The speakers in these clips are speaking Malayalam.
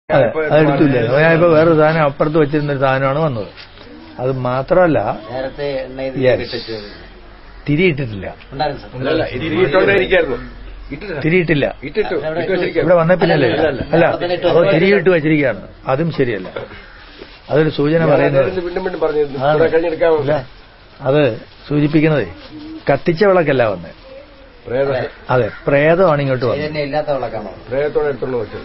അതെടുത്തില്ല. ഞാനിപ്പോ വേറൊരു സാധനം അപ്പുറത്ത് വെച്ചിരുന്നൊരു സാധനമാണ് വന്നത്. അത് മാത്രമല്ല തിരിയിട്ടിട്ടില്ല. തിരിയിട്ടില്ല. ഇവിടെ വന്ന പിന്നല്ലേ? അല്ല, അതോ തിരിയിട്ട് വെച്ചിരിക്കുകയാണ്. അതും ശരിയല്ല. അതൊരു സൂചന പറയുന്നത്. അത് സൂചിപ്പിക്കുന്നത് കത്തിച്ച വിളക്കല്ല വന്നേ. അതെ, പ്രേതമാണ് ഇങ്ങോട്ട് വന്നത്.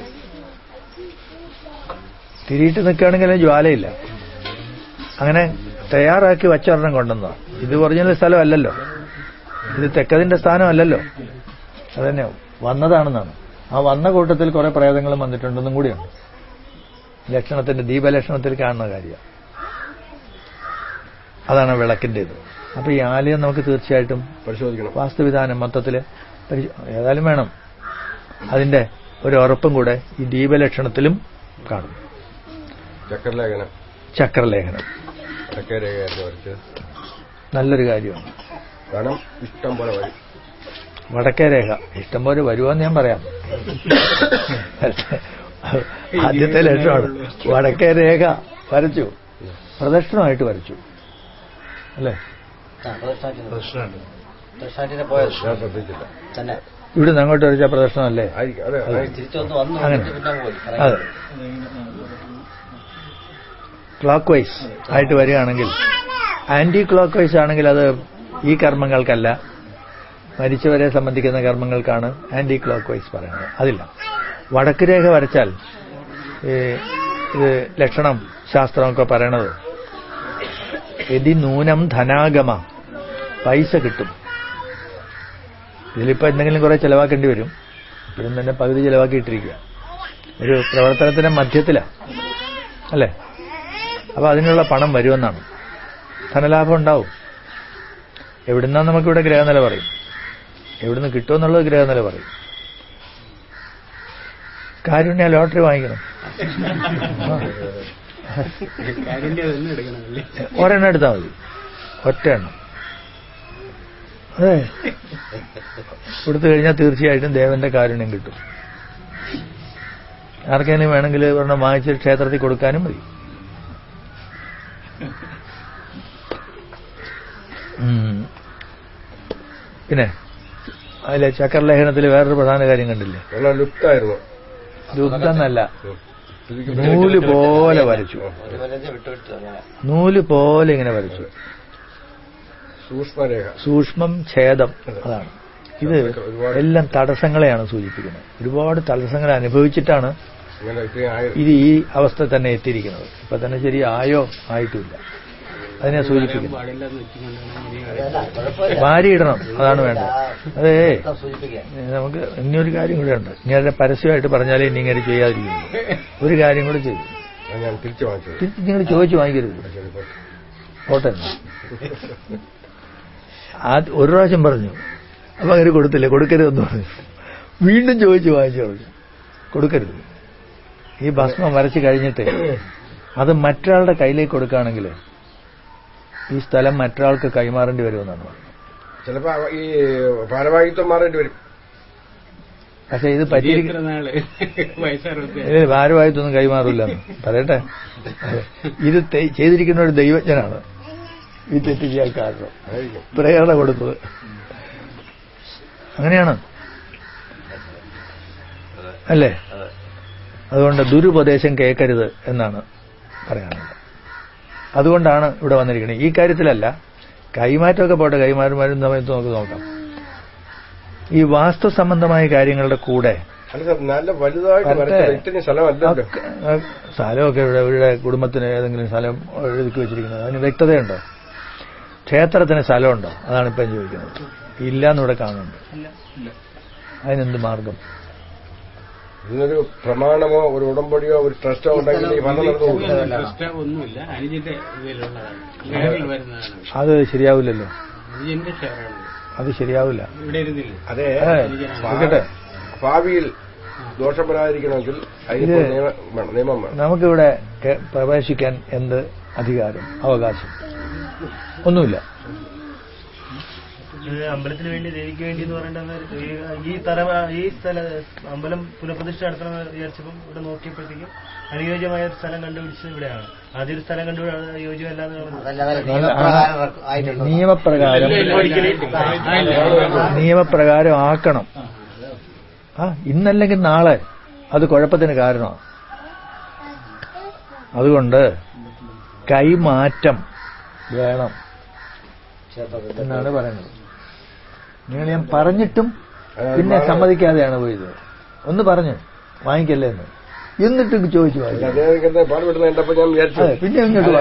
തിരിയിട്ട് നിൽക്കുകയാണെങ്കിൽ ജ്വാലയില്ല. അങ്ങനെ തയ്യാറാക്കി വച്ചൊരെണ്ണം കൊണ്ടുവന്നതാ. ഇത് ഒറിജിനൽ സ്ഥലമല്ലല്ലോ, ഇത് തെക്കതിന്റെ സ്ഥാനമല്ലല്ലോ. അതന്നെ വന്നതാണെന്നാണ്. ആ വന്ന കൂട്ടത്തിൽ കുറെ പ്രേതങ്ങളും വന്നിട്ടുണ്ടെന്നും കൂടിയാണ് ലക്ഷണത്തിന്റെ ദീപലക്ഷണത്തിൽ കാണുന്ന കാര്യം. അതാണ് വിളക്കിന്റേത്. അപ്പൊ ഈ ആലയം നമുക്ക് തീർച്ചയായിട്ടും പരിശോധിക്കണം. വാസ്തുവിധാനം മൊത്തത്തില് ഏതായാലും വേണം. അതിന്റെ ഒരു ഉറപ്പും കൂടെ ഈ ദീപലക്ഷണത്തിലും കാണും. ചക്രലേഖനം നല്ലൊരു കാര്യമാണ്. ഇഷ്ടം പോലെ വരും. വടക്കേ രേഖ ഇഷ്ടം പോലെ വരുമെന്ന് ഞാൻ പറയാം. ആദ്യത്തെ ലക്ഷണമാണ്. വടക്കേ രേഖ വരച്ചു, പ്രദക്ഷിണമായിട്ട് വരച്ചു അല്ലേ? ഇവിടുന്ന് അങ്ങോട്ട് വരച്ച പ്രദക്ഷിണമല്ലേ? അങ്ങനെ അതെ. ക്ലോക്ക് വൈസ് ആയിട്ട് വരികയാണെങ്കിൽ, ആന്റി ക്ലോക്ക് വൈസ് ആണെങ്കിൽ അത് ഈ കർമ്മങ്ങൾക്കല്ല, മരിച്ചവരെ സംബന്ധിക്കുന്ന കർമ്മങ്ങൾക്കാണ് ആന്റി ക്ലോക്ക് വൈസ് പറയുന്നത്. അതില്ല. വടക്ക് രേഖ വരച്ചാൽ ഇത് ലക്ഷണം ശാസ്ത്രമൊക്കെ പറയണത് യതി നൂനം ധനാഗമ, പൈസ കിട്ടും. ഇതിലിപ്പോ എന്തെങ്കിലും കുറെ ചെലവാക്കേണ്ടി വരും. ഇപ്പോഴും തന്നെ പകുതി ചെലവാക്കിയിട്ടിരിക്കുക. ഒരു പ്രവർത്തനത്തിന്റെ മധ്യത്തിലാണ് അല്ലേ? അപ്പൊ അതിനുള്ള പണം വരുമെന്നാണ്. ധനലാഭം ഉണ്ടാവും. എവിടുന്നാ നമുക്കിവിടെ ഗ്രഹനില പറയും, എവിടുന്ന് കിട്ടുമെന്നുള്ളത് ഗ്രഹനില പറയും. കാരുണ്യ ലോട്ടറി വാങ്ങിക്കണം. ഒരെണ്ണം എടുത്താൽ മതി, ഒറ്റ എണ്ണം. അതെ, കൊടുത്തു കഴിഞ്ഞാൽ തീർച്ചയായിട്ടും ദേവന്റെ കാരുണ്യം കിട്ടും. ആർക്കെങ്കിലും വേണമെങ്കിൽ ഒരെണ്ണം വാങ്ങിച്ച് ക്ഷേത്രത്തിൽ കൊടുക്കാനും മതി. പിന്നെ അതിലെ ചക്രലേഖനത്തിൽ വേറൊരു പ്രധാന കാര്യം കണ്ടില്ലേ? ലുപ്തെന്നല്ല, നൂല് പോലെ വരച്ചു. നൂല് പോലെ ഇങ്ങനെ വരച്ചു. സൂക്ഷ്മം ഛേദം. അതാണ് ഇത്. എല്ലാം തടസ്സങ്ങളെയാണ് സൂചിപ്പിക്കുന്നത്. ഒരുപാട് തടസ്സങ്ങളെ അനുഭവിച്ചിട്ടാണ് ഇത് ഈ അവസ്ഥ തന്നെ എത്തിയിരിക്കുന്നത്. ഇപ്പൊ തന്നെ ശരി ആയോ ആയിട്ടുമില്ല. അതിനെ സൂചിപ്പിക്കുന്നു. വാരിയിടണം, അതാണ് വേണ്ടത്. അതേ, നമുക്ക് ഇനിയൊരു കാര്യം കൂടെ ഉണ്ട്. ഇങ്ങനെ പരസ്യമായിട്ട് പറഞ്ഞാലേ ഇനി ഇങ്ങനെ ചെയ്യാതിരിക്കുന്നു. ഒരു കാര്യം കൂടെ ചെയ്തു, നിങ്ങൾ ചോദിച്ചു വാങ്ങിക്കരുത്. പോട്ടെ. ഒരു പ്രാവശ്യം പറഞ്ഞു, അപ്പൊ അങ്ങനെ കൊടുത്തില്ലേ, കൊടുക്കരുതെന്ന് പറഞ്ഞു. വീണ്ടും ചോദിച്ചു വാങ്ങിച്ചു പറഞ്ഞു, കൊടുക്കരുത്. ഈ ഭസ്മം വരച്ച് കഴിഞ്ഞിട്ട് അത് മറ്റൊരാളുടെ കയ്യിലേക്ക് കൊടുക്കുകയാണെങ്കിൽ ഈ സ്ഥലം മറ്റൊരാൾക്ക് കൈമാറേണ്ടി വരുമെന്നാണ് പറഞ്ഞത്. ചിലപ്പോ ഈ ഭാരവാഹിത്വം മാറേണ്ടി വരും. പക്ഷെ ഇത് ഭാരവാഹിത്വമൊന്നും കൈമാറില്ലെന്ന് പറയട്ടെ. ഇത് ചെയ്തിരിക്കുന്ന ഒരു ദൈവജ്ഞനാണ് ഈ തെറ്റ് ചെയ്യാൻ കാരണം. പ്രേരണ കൊടുത്തത് അങ്ങനെയാണ് അല്ലേ? അതുകൊണ്ട് ദുരുപദേശം കേൾക്കരുത് എന്നാണ് പറയാനുള്ളത്. അതുകൊണ്ടാണ് ഇവിടെ വന്നിരിക്കുന്നത്. ഈ കാര്യത്തിലല്ല, കൈമാറ്റമൊക്കെ പോട്ടെ, കൈമാറുമാരും സമയത്ത് നമുക്ക് നോക്കാം. ഈ വാസ്തു സംബന്ധമായ കാര്യങ്ങളുടെ കൂടെ സ്ഥലമൊക്കെ ഇവിടെ കുടുംബത്തിന് ഏതെങ്കിലും സ്ഥലം ഒഴുക്കി വെച്ചിരിക്കുന്നത് അതിന് വ്യക്തതയുണ്ടോ? ക്ഷേത്രത്തിന് സ്ഥലമുണ്ടോ? അതാണ് ഇപ്പം ചോദിക്കുന്നത്. ഇല്ലാന്നിവിടെ കാണുന്നുണ്ട്. അതിനെന്ത് മാർഗം? ഇതിനൊരു പ്രമാണമോ ഒരു ഉടമ്പടിയോ ഒരു ട്രസ്റ്റോ ഉണ്ടെങ്കിൽ അത് ശരിയാവില്ലല്ലോ. അത് ശരിയാവില്ല. അതെ, ഭാവിയിൽ ദോഷം വരാതിരിക്കണമെങ്കിൽ നിയമം വേണം. നമുക്കിവിടെ പ്രവേശിക്കാൻ എന്ത് അധികാരം, അവകാശം? ഒന്നുമില്ല. അമ്പലത്തിന് വേണ്ടി ദേവിക്ക് വേണ്ടി എന്ന് പറയേണ്ടത് ഈ അമ്പലം പുനഃപ്രതിഷ്ഠ നടത്തണം വിചാരിച്ചപ്പം ഇവിടെ നോക്കിയപ്പോഴത്തേക്കും അനുയോജ്യമായ ഒരു സ്ഥലം കണ്ടുപിടിച്ചത് ഇവിടെയാണ്. ആദ്യം ഒരു സ്ഥലം യോജ്യമല്ലാന്ന് നിയമപ്രകാരം ആക്കണം. ഇന്നല്ലെങ്കിൽ നാളെ അത് കുഴപ്പത്തിന് കാരണമാണ്. അതുകൊണ്ട് കൈമാറ്റം വേണം എന്നാണ് പറയുന്നത്. നിങ്ങൾ ഞാൻ പറഞ്ഞിട്ടും പിന്നെ സമ്മതിക്കാതെയാണ് പോയത്. ഒന്ന് പറഞ്ഞു വാങ്ങിക്കല്ലേ എന്ന്, എന്നിട്ട് ചോദിച്ചു പിന്നെ ഇങ്ങോട്ട്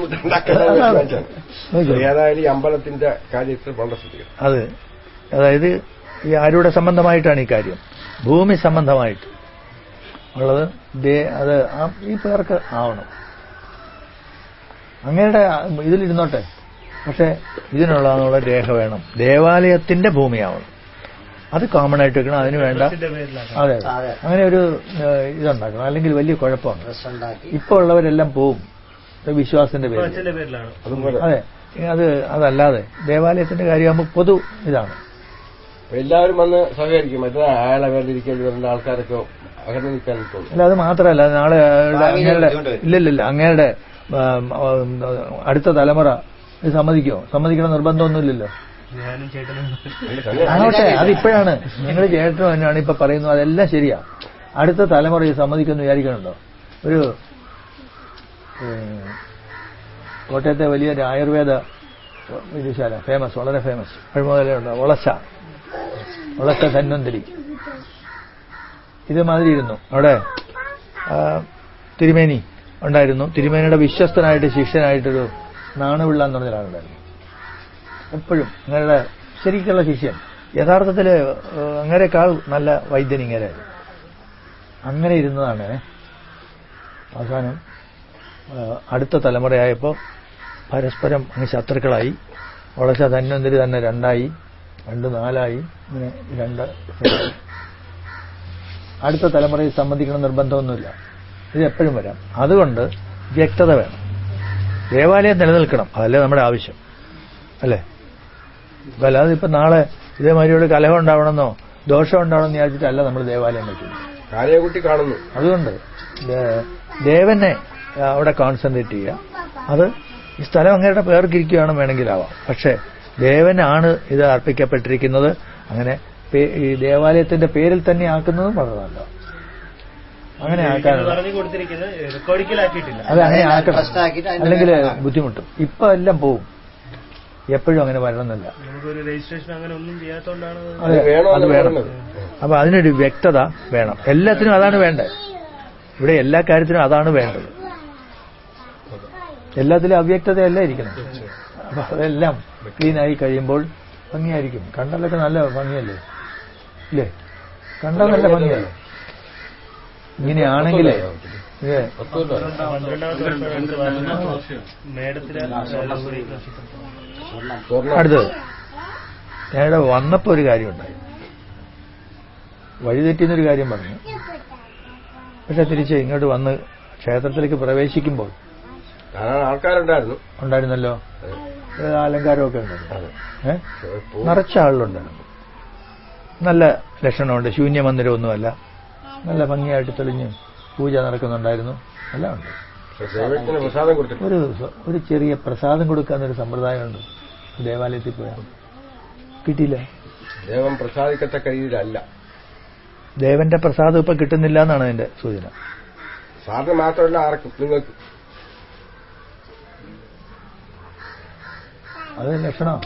അമ്പലത്തിന്റെ കാര്യത്തിൽ വളരെ ശ്രദ്ധിക്കണം. അത് അതായത് ഈ ആരുടെ സംബന്ധമായിട്ടാണ് ഈ കാര്യം? ഭൂമി സംബന്ധമായിട്ട് ഉള്ളത്. അത് ഈ പേർക്ക് ആവണം. അങ്ങയുടെ ഇതിലിരുന്നോട്ടെ, പക്ഷെ ഇതിനുള്ള രേഖ വേണം. ദേവാലയത്തിന്റെ ഭൂമിയാവണം. അത് കോമൺ ആയിട്ട് വെക്കണം. അതിന് വേണ്ട അതെ അങ്ങനെ ഒരു ഇതുണ്ടാക്കണം. അല്ലെങ്കിൽ വലിയ കുഴപ്പമാണ്. ഇപ്പോൾ ഉള്ളവരെല്ലാം പോവും വിശ്വാസത്തിന്റെ പേരിൽ. അതെ, അതല്ലാതെ ദേവാലയത്തിന്റെ കാര്യമാകുമ്പോൾ പൊതു ഇതാണ്. എല്ലാവരും വന്ന് സഹകരിക്കും. മറ്റേ അയാളെ വേണ്ടിയിരിക്കേണ്ടി വരുന്ന ആൾക്കാരൊക്കെ അകന്ന് നിൽക്കാൻ തോന്നും. അല്ല, അത് മാത്രമല്ല, നാളെ ഇല്ലില്ല അങ്ങയുടെ അടുത്ത തലമുറ സമ്മതിക്കോ? സമ്മതിക്കണം നിർബന്ധമൊന്നുമില്ലല്ലോ. ആവട്ടെ, അതിപ്പോഴാണ് നിങ്ങൾ ചേട്ടനും തന്നെയാണ് ഇപ്പൊ പറയുന്നത്. അതെല്ലാം ശരിയാ. അടുത്ത തലമുറ സമ്മതിക്കുമെന്ന് വിചാരിക്കണുണ്ടോ? ഒരു കോട്ടയത്തെ വലിയൊരു ആയുർവേദ വിദ്യശാല, ഫേമസ്, വളരെ ഫേമസ്, പഴമുതലേ ഉണ്ട്, ഒളച്ച ധന്വന്തരി. ഇതുമാതിരി ഇരുന്നു അവിടെ. തിരുമേനി ഉണ്ടായിരുന്നു. തിരുമേനിയുടെ വിശ്വസ്തനായിട്ട് ശിഷ്യനായിട്ടൊരു നാണുപിള്ള എന്ന് പറഞ്ഞ ഒരാളുണ്ടായിരുന്നു. എപ്പോഴും അങ്ങയുടെ ശരിക്കുള്ള ശിഷ്യൻ. യഥാർത്ഥത്തിൽ അങ്ങനെക്കാൾ നല്ല വൈദ്യൻ ഇങ്ങനെ അങ്ങനെ ഇരുന്നതാണ്. അവസാനം അടുത്ത തലമുറയായപ്പോൾ പരസ്പരം അങ്ങ് ശത്രുക്കളായി. വളച്ച ധന്വന്തരി തന്നെ 2 4 ഇങ്ങനെ 2. അടുത്ത തലമുറയിൽ സമ്മതിക്കണം നിർബന്ധമൊന്നുമില്ല. ഇത് എപ്പോഴും വരാം. അതുകൊണ്ട് വ്യക്തത വേണം. ദേവാലയം നിലനിൽക്കണം. അതല്ലേ നമ്മുടെ ആവശ്യം, അല്ലേ? അല്ലാതെ ഇപ്പം നാളെ ഇതേമാതിരിയോട് കലഹം ഉണ്ടാവണമെന്നോ ദോഷം ഉണ്ടാവണമെന്ന് വിചാരിച്ചിട്ടല്ല നമ്മൾ ദേവാലയം വയ്ക്കുന്നത്. കാര്യകുട്ടി കാണുന്നു. അതുകൊണ്ട് ദേവനെ അവിടെ കോൺസെൻട്രേറ്റ് ചെയ്യുക. അത് ഈ സ്ഥലം അങ്ങയുടെ പേർക്കിരിക്കുകയാണ് വേണമെങ്കിലാവാം. പക്ഷേ ദേവനാണ് ഇത് അർപ്പിക്കപ്പെട്ടിരിക്കുന്നത്. അങ്ങനെ ഈ ദേവാലയത്തിന്റെ പേരിൽ തന്നെ ആക്കുന്നതും വളരെ നല്ല. അങ്ങനെ ആക്കാനുള്ള അത് അങ്ങനെ ആക്കണം. അല്ലെങ്കിൽ ബുദ്ധിമുട്ടും. ഇപ്പൊ എല്ലാം പോവും. എപ്പോഴും അങ്ങനെ വരണമെന്നില്ല. അത് വേണം. അപ്പൊ അതിനൊരു വ്യക്തത വേണം. എല്ലാത്തിനും അതാണ് വേണ്ടത്. ഇവിടെ എല്ലാ കാര്യത്തിനും അതാണ് വേണ്ടത്. എല്ലാത്തിലും അവ്യക്തതയല്ല ഇരിക്കണം. അപ്പൊ അതെല്ലാം ക്ലീനായി കഴിയുമ്പോൾ ഭംഗിയായിരിക്കും. കണ്ടാലൊക്കെ നല്ല ഭംഗിയല്ലേ? ഇല്ലേ? കണ്ടാൽ നല്ല ഭംഗിയല്ലേ? ഇങ്ങനെയാണെങ്കിലേ അടുത്തത് ഞാനിവിടെ വന്നപ്പോ ഒരു കാര്യമുണ്ടായി. വഴിതെറ്റിന്നൊരു കാര്യം പറഞ്ഞു. പക്ഷെ തിരിച്ച് ഇങ്ങോട്ട് വന്ന് ക്ഷേത്രത്തിലേക്ക് പ്രവേശിക്കുമ്പോൾ ഉണ്ടായിരുന്നല്ലോ, അലങ്കാരമൊക്കെ ഉണ്ടായിരുന്നു. നിറച്ച ആളുകളുണ്ടായിരുന്നു. നല്ല ലക്ഷണമുണ്ട്. ശൂന്യമന്ദിരമൊന്നുമല്ല. നല്ല ഭംഗിയായിട്ട് തെളിഞ്ഞ് പൂജ നടക്കുന്നുണ്ടായിരുന്നു. എല്ലാം ഉണ്ട്. ഒരു ചെറിയ പ്രസാദം കൊടുക്കാന്നൊരു സമ്പ്രദായമുണ്ട് ദേവാലയത്തിൽ പോയാൽ. കിട്ടിയില്ല. ദേവൻ പ്രസാദിക്കത്തക്ക രീതിയിലല്ല. ദേവന്റെ പ്രസാദം ഇപ്പൊ കിട്ടുന്നില്ല എന്നാണ് അതിന്റെ സൂചന. സാറിന് മാത്രമല്ല, ആർക്കും, നിങ്ങൾക്ക്. അത് ലക്ഷണം.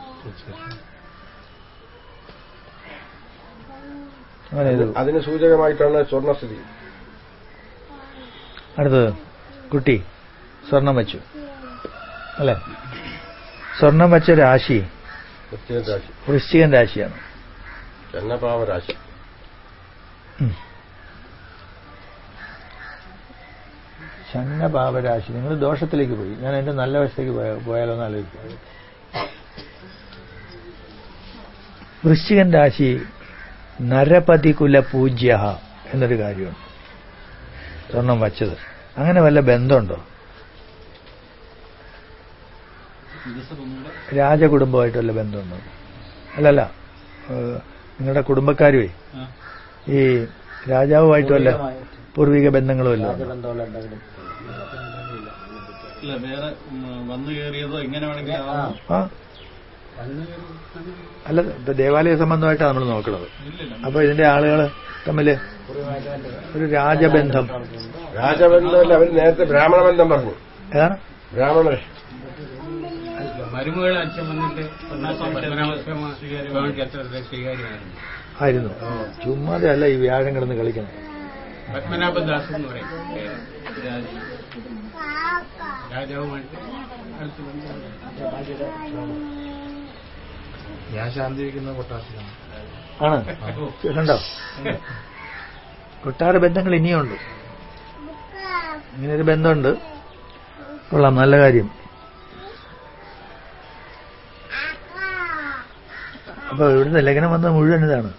അതിന് സൂചകമായിട്ടാണ് സ്വർണ്ണസ്ഥിതി. അടുത്തത് കുട്ടി സ്വർണം വെച്ചു, അല്ലെ? സ്വർണം വെച്ച രാശി വൃശ്ചികൻ രാശിയാണ്. ചന്നപാവരാശി. ചന്നപാവരാശി. നിങ്ങൾ ദോഷത്തിലേക്ക് പോയി. ഞാൻ എന്റെ നല്ല വശത്തേക്ക് പോയാലോ എന്ന് ആലോചിക്കുക. വൃശ്ചികൻ രാശി നരപതികുല പൂജ്യ എന്നൊരു കാര്യമുണ്ട്. സ്വർണം വച്ചത് അങ്ങനെ വല്ല ബന്ധമുണ്ടോ? രാജകുടുംബമായിട്ട് വല്ല ബന്ധമുണ്ടോ? അല്ലല്ല, നിങ്ങളുടെ കുടുംബക്കാരുമേ ഈ രാജാവുമായിട്ടും അല്ല പൂർവിക ബന്ധങ്ങളുമല്ല. അല്ല, ഇപ്പൊ ദേവാലയ സംബന്ധമായിട്ടാണ് നമ്മൾ നോക്കുന്നത്. അപ്പൊ ഇതിന്റെ ആളുകൾ തമ്മില് ഒരു രാജബന്ധം. രാജബന്ധമല്ല, അവർ നേരത്തെ ബ്രാഹ്മണ ബന്ധം പറഞ്ഞു. ഏതാണ് ബ്രാഹ്മണ ആയിരുന്നു? ചുമ്മാതെ അല്ല ഈ വ്യാഴം കിടന്ന് കളിക്കുന്നത്. പത്മനാഭദാസ് എന്ന് പറയും രാജാവുമായിട്ട് അടുത്ത് ഞാൻ ശാന്തിരിക്കുന്ന കൊട്ടാരത്തിലാണ്. ആണ്, കണ്ടോ? കൊട്ടാര ബന്ധങ്ങൾ ഇനിയുണ്ട്. ഇങ്ങനൊരു ബന്ധമുണ്ട്. കൊള്ളാം, നല്ല കാര്യം. അപ്പൊ ഇവിടുന്ന് ലേഖനം വന്ന മുഴുവൻ ഇതാണ്.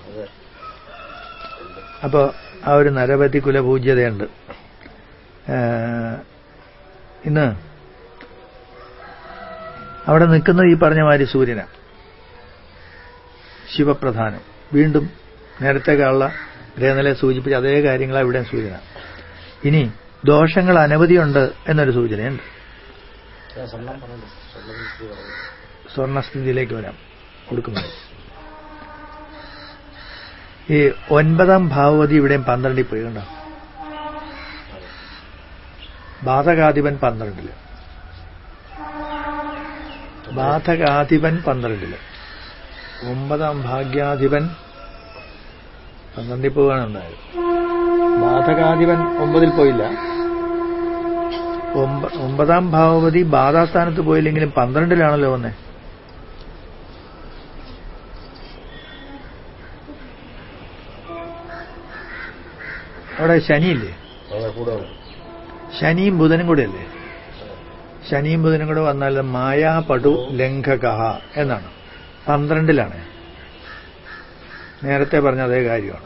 അപ്പോ ആ ഒരു നരപതി കുലപൂജ്യതയുണ്ട്. ഇന്ന് അവിടെ നിൽക്കുന്നത് ഈ പറഞ്ഞ മാതിരി സൂര്യനാണ്, ശിവപ്രധാനം. വീണ്ടും നേരത്തേക്കുള്ള ഗ്രഹനിലയെ സൂചിപ്പിച്ച അതേ കാര്യങ്ങളാണ് ഇവിടെ സൂചന. ഇനി ദോഷങ്ങൾ അനവധിയുണ്ട് എന്നൊരു സൂചനയുണ്ട്. സ്വർണസ്ഥിതിയിലേക്ക് വരാം കൊടുക്കുന്നത്. ഈ 9ാം ഭാവവതി ഇവിടെയും 12 പോയി കണ്ടോ? ബാധകാധിപൻ 12, ബാധകാധിപൻ 12, 9ാം ഭാഗ്യാധിപൻ 12 പോവുകയാണ് ഉണ്ടായത്. ബാധകാധിപൻ 9 പോയില്ല. 9ാം ഭാവവതി ബാധാസ്ഥാനത്ത് പോയില്ലെങ്കിലും 12 വന്നേ. അവിടെ ശനിയില്ലേ? ശനിയും ബുധനും കൂടെ അല്ലേ? ശനിയും ബുധനും കൂടെ വന്നാൽ മായാപടു ലംഘക എന്നാണ്. 12 നേരത്തെ പറഞ്ഞ അതേ കാര്യമാണ്.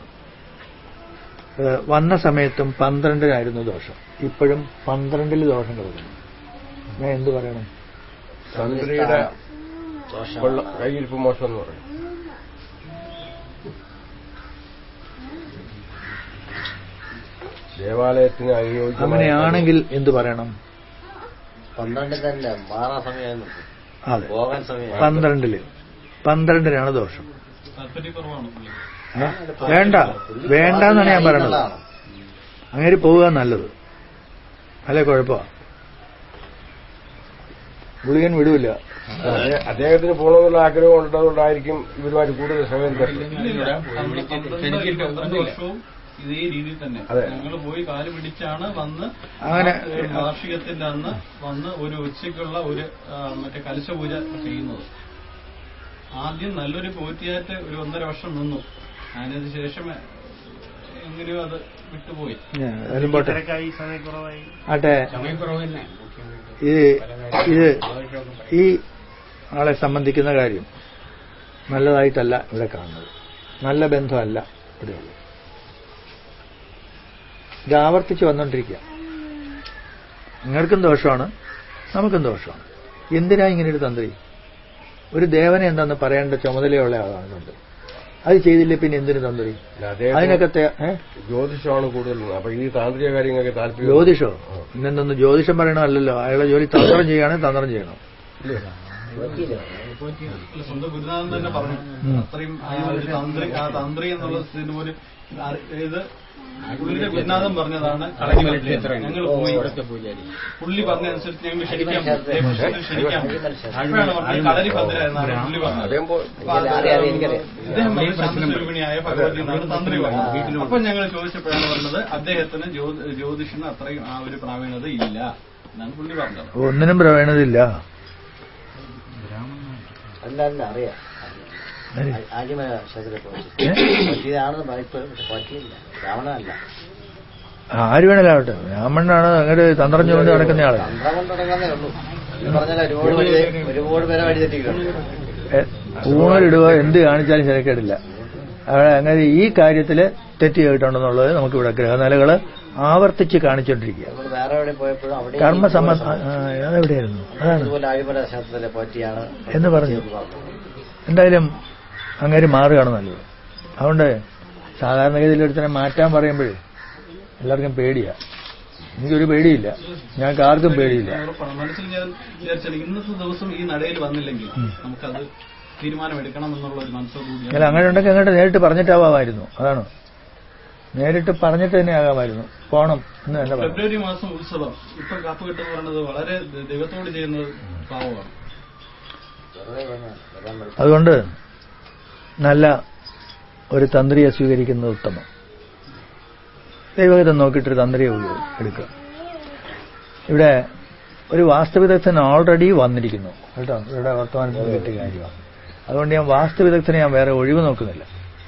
വന്ന സമയത്തും 12 ദോഷം. ഇപ്പോഴും 12 ദോഷം കിടക്കുന്നു. ഞാൻ എന്ത് പറയണം? ചന്ദ്രയുടെ കയ്യിരിപ്പ് മോശം എന്ന് പറയും. ദേവാലയത്തിന് അങ്ങനെയാണെങ്കിൽ എന്തു പറയണം? 12 തന്നെ മാറാൻ സമയം. അതെ, 12 ദോഷം. വേണ്ടെന്നാണ് ഞാൻ പറയണത്. അങ്ങനെ പോവുക നല്ലത്, അല്ലേ? കുഴപ്പമാണ്. ഗുളികൻ വിടൂല. അദ്ദേഹത്തിന് പോകണമെന്നുള്ള ആഗ്രഹം ഉള്ളതുകൊണ്ടായിരിക്കും ഇവരുമായിട്ട് കൂടുതൽ സമയം ഇതേ രീതിയിൽ തന്നെ ഞങ്ങൾ പോയി കാല് പിടിച്ചാണ് വന്ന് അങ്ങനെ വാർഷികത്തിന്റെ അന്ന് വന്ന് ഒരു ഉച്ചയ്ക്കുള്ള ഒരു മറ്റേ കലശപൂജ ചെയ്യുന്നത്. ആദ്യം നല്ലൊരു പോറ്റിയായിട്ട് ഒരു 1.5 വർഷം നിന്നു. അതിനു ശേഷം എങ്ങനെയോ അത് വിട്ടുപോയി. ആട്ടെ, ഇത് ഈ ആളെ സംബന്ധിക്കുന്ന കാര്യം നല്ലതായിട്ടല്ല ഇവിടെ കാണുന്നത്. നല്ല ബന്ധമല്ല ഇവിടെയുള്ളത്. ഇത് ആവർത്തിച്ച് വന്നുകൊണ്ടിരിക്കുക. നിങ്ങൾക്കും ദോഷമാണ്, നമുക്കും ദോഷമാണ്. എന്തിനാ ഇങ്ങനെ ഒരു തന്ത്രി? ഒരു ദേവനെ എന്താന്ന് പറയേണ്ട ചുമതലയുള്ള ആളാണ്. അത് ചെയ്തില്ലേ പിന്നെ എന്തിനു തന്ത്രി? അതിനൊക്കെ ജ്യോതിഷമാണ് കൂടുതൽ. അപ്പൊ ഈ താന്ത്രിക കാര്യങ്ങൾക്ക് താല്പര്യം. ജ്യോതിഷോ? ഇന്നെന്തൊന്ന് ജ്യോതിഷം പറയണമല്ലോ. അയാളെ ജോലി തന്ത്രം ചെയ്യുകയാണെങ്കിൽ തന്ത്രം ചെയ്യണം. സ്വന്തം ഗുരുനാഥൻ തന്നെ പറഞ്ഞു. അത്രയും ആ തന്ത്രി എന്നുള്ള ഒരു ഇത് പുള്ളിയുടെ ഗുരുനാഥൻ പറഞ്ഞതാണ്. ഞങ്ങൾ പോയി പുള്ളി പറഞ്ഞതനുസരിച്ച് ഞങ്ങൾ ക്ഷണിക്കാൻ കളരി ഭദ്രനാണ് പുള്ളി പറഞ്ഞത്. ഇദ്ദേഹം സ്വരൂപിണിയായ ഭഗവതി എന്നാണ് തന്ത്രി പറഞ്ഞത്. അപ്പൊ ഞങ്ങൾ ചോദിച്ചപ്പോഴാണ് പറഞ്ഞത് അദ്ദേഹത്തിന് ജ്യോതിഷന് അത്രയും ആ ഒരു പ്രാവീണത ഇല്ല എന്നാണ് പുള്ളി പറഞ്ഞത്. ഒന്നിനും പ്രവണതയില്ല. അല്ല അറിയാം. പറ്റിയതാണെന്ന് പറ്റിയില്ല. രാവണനല്ല, ആര് വേണേലാവട്ടെ. രാമണ്ണാണ് അങ്ങനെ തന്ത്രം ചുമണ്ട് നടക്കുന്ന ആള്. തന്ത്രം തുടങ്ങുന്നേ ഉള്ളൂ. പറഞ്ഞാൽ ഒരുപാട് പേരെ വഴി തെറ്റിക്കണം. ഊണലിടുക എന്ത് കാണിച്ചാലും ശരിക്കേടില്ല. അങ്ങനെ ഈ കാര്യത്തില് തെറ്റ് ചെയ്തിട്ടുണ്ടെന്നുള്ളത് നമുക്കിവിടെ ഗ്രഹനിലകള് ആവർത്തിച്ച് കാണിച്ചോണ്ടിരിക്കുക. വേറെ എവിടെ പോയപ്പോഴും അവിടെ അതെവിടെയായിരുന്നു? അതാണ് അഴിമല ശാസ്ത്രത്തിലെ പറ്റിയാണ് എന്ന് പറഞ്ഞു. എന്തായാലും അങ്ങനെ മാറുകയാണ് നല്ലത്. അതുകൊണ്ട് സാധാരണഗതിയിൽ ഒരുത്തനെ മാറ്റാൻ പറയുമ്പോഴേ എല്ലാവർക്കും പേടിയാ. എനിക്കൊരു പേടിയില്ല, ഞങ്ങൾക്ക് ആർക്കും പേടിയില്ല. മനസ്സിൽ ഞാൻ വിചാരിച്ചാൽ ഇന്നത്തെ ദിവസം ഈ നടയിൽ വന്നില്ലെങ്കിൽ നമുക്കത് തീരുമാനമെടുക്കണം എന്നുള്ള ഒരു മനസ്സോടുകൂടി. അല്ല, അങ്ങനെ ഉണ്ടെങ്കിൽ അങ്ങോട്ട് നേരിട്ട് പറഞ്ഞിട്ടാവാമായിരുന്നു. അതാണ്, നേരിട്ട് പറഞ്ഞിട്ട് തന്നെ ആകാമായിരുന്നു. പോണം എന്ന് തന്നെ പറഞ്ഞു. ഫെബ്രുവരി മാസം ഉത്സവം ഇപ്പം കാപ്പുകെട്ട് എന്ന് പറയുന്നത് വളരെ ദൈവത്തോട് ചെയ്യുന്നത് പാവമാണ്. അതുകൊണ്ട് നല്ല ഒരു തന്ത്രിയെ സ്വീകരിക്കുന്നത് ഉത്തമം. ദൈവഹിതം നോക്കിയിട്ടൊരു തന്ത്രിയെ എടുക്കുക. ഇവിടെ ഒരു വാസ്തുവിദഗ്ധൻ ഓൾറെഡി വന്നിരിക്കുന്നു കേട്ടോ, ഇവിടെ വർത്തമാനത്തിൽ കിട്ടിയ കാര്യമാണ്. അതുകൊണ്ട് ഞാൻ വാസ്തുവിദഗ്ധനെ ഞാൻ വേറെ ഒഴിവ് നോക്കുന്നില്ല.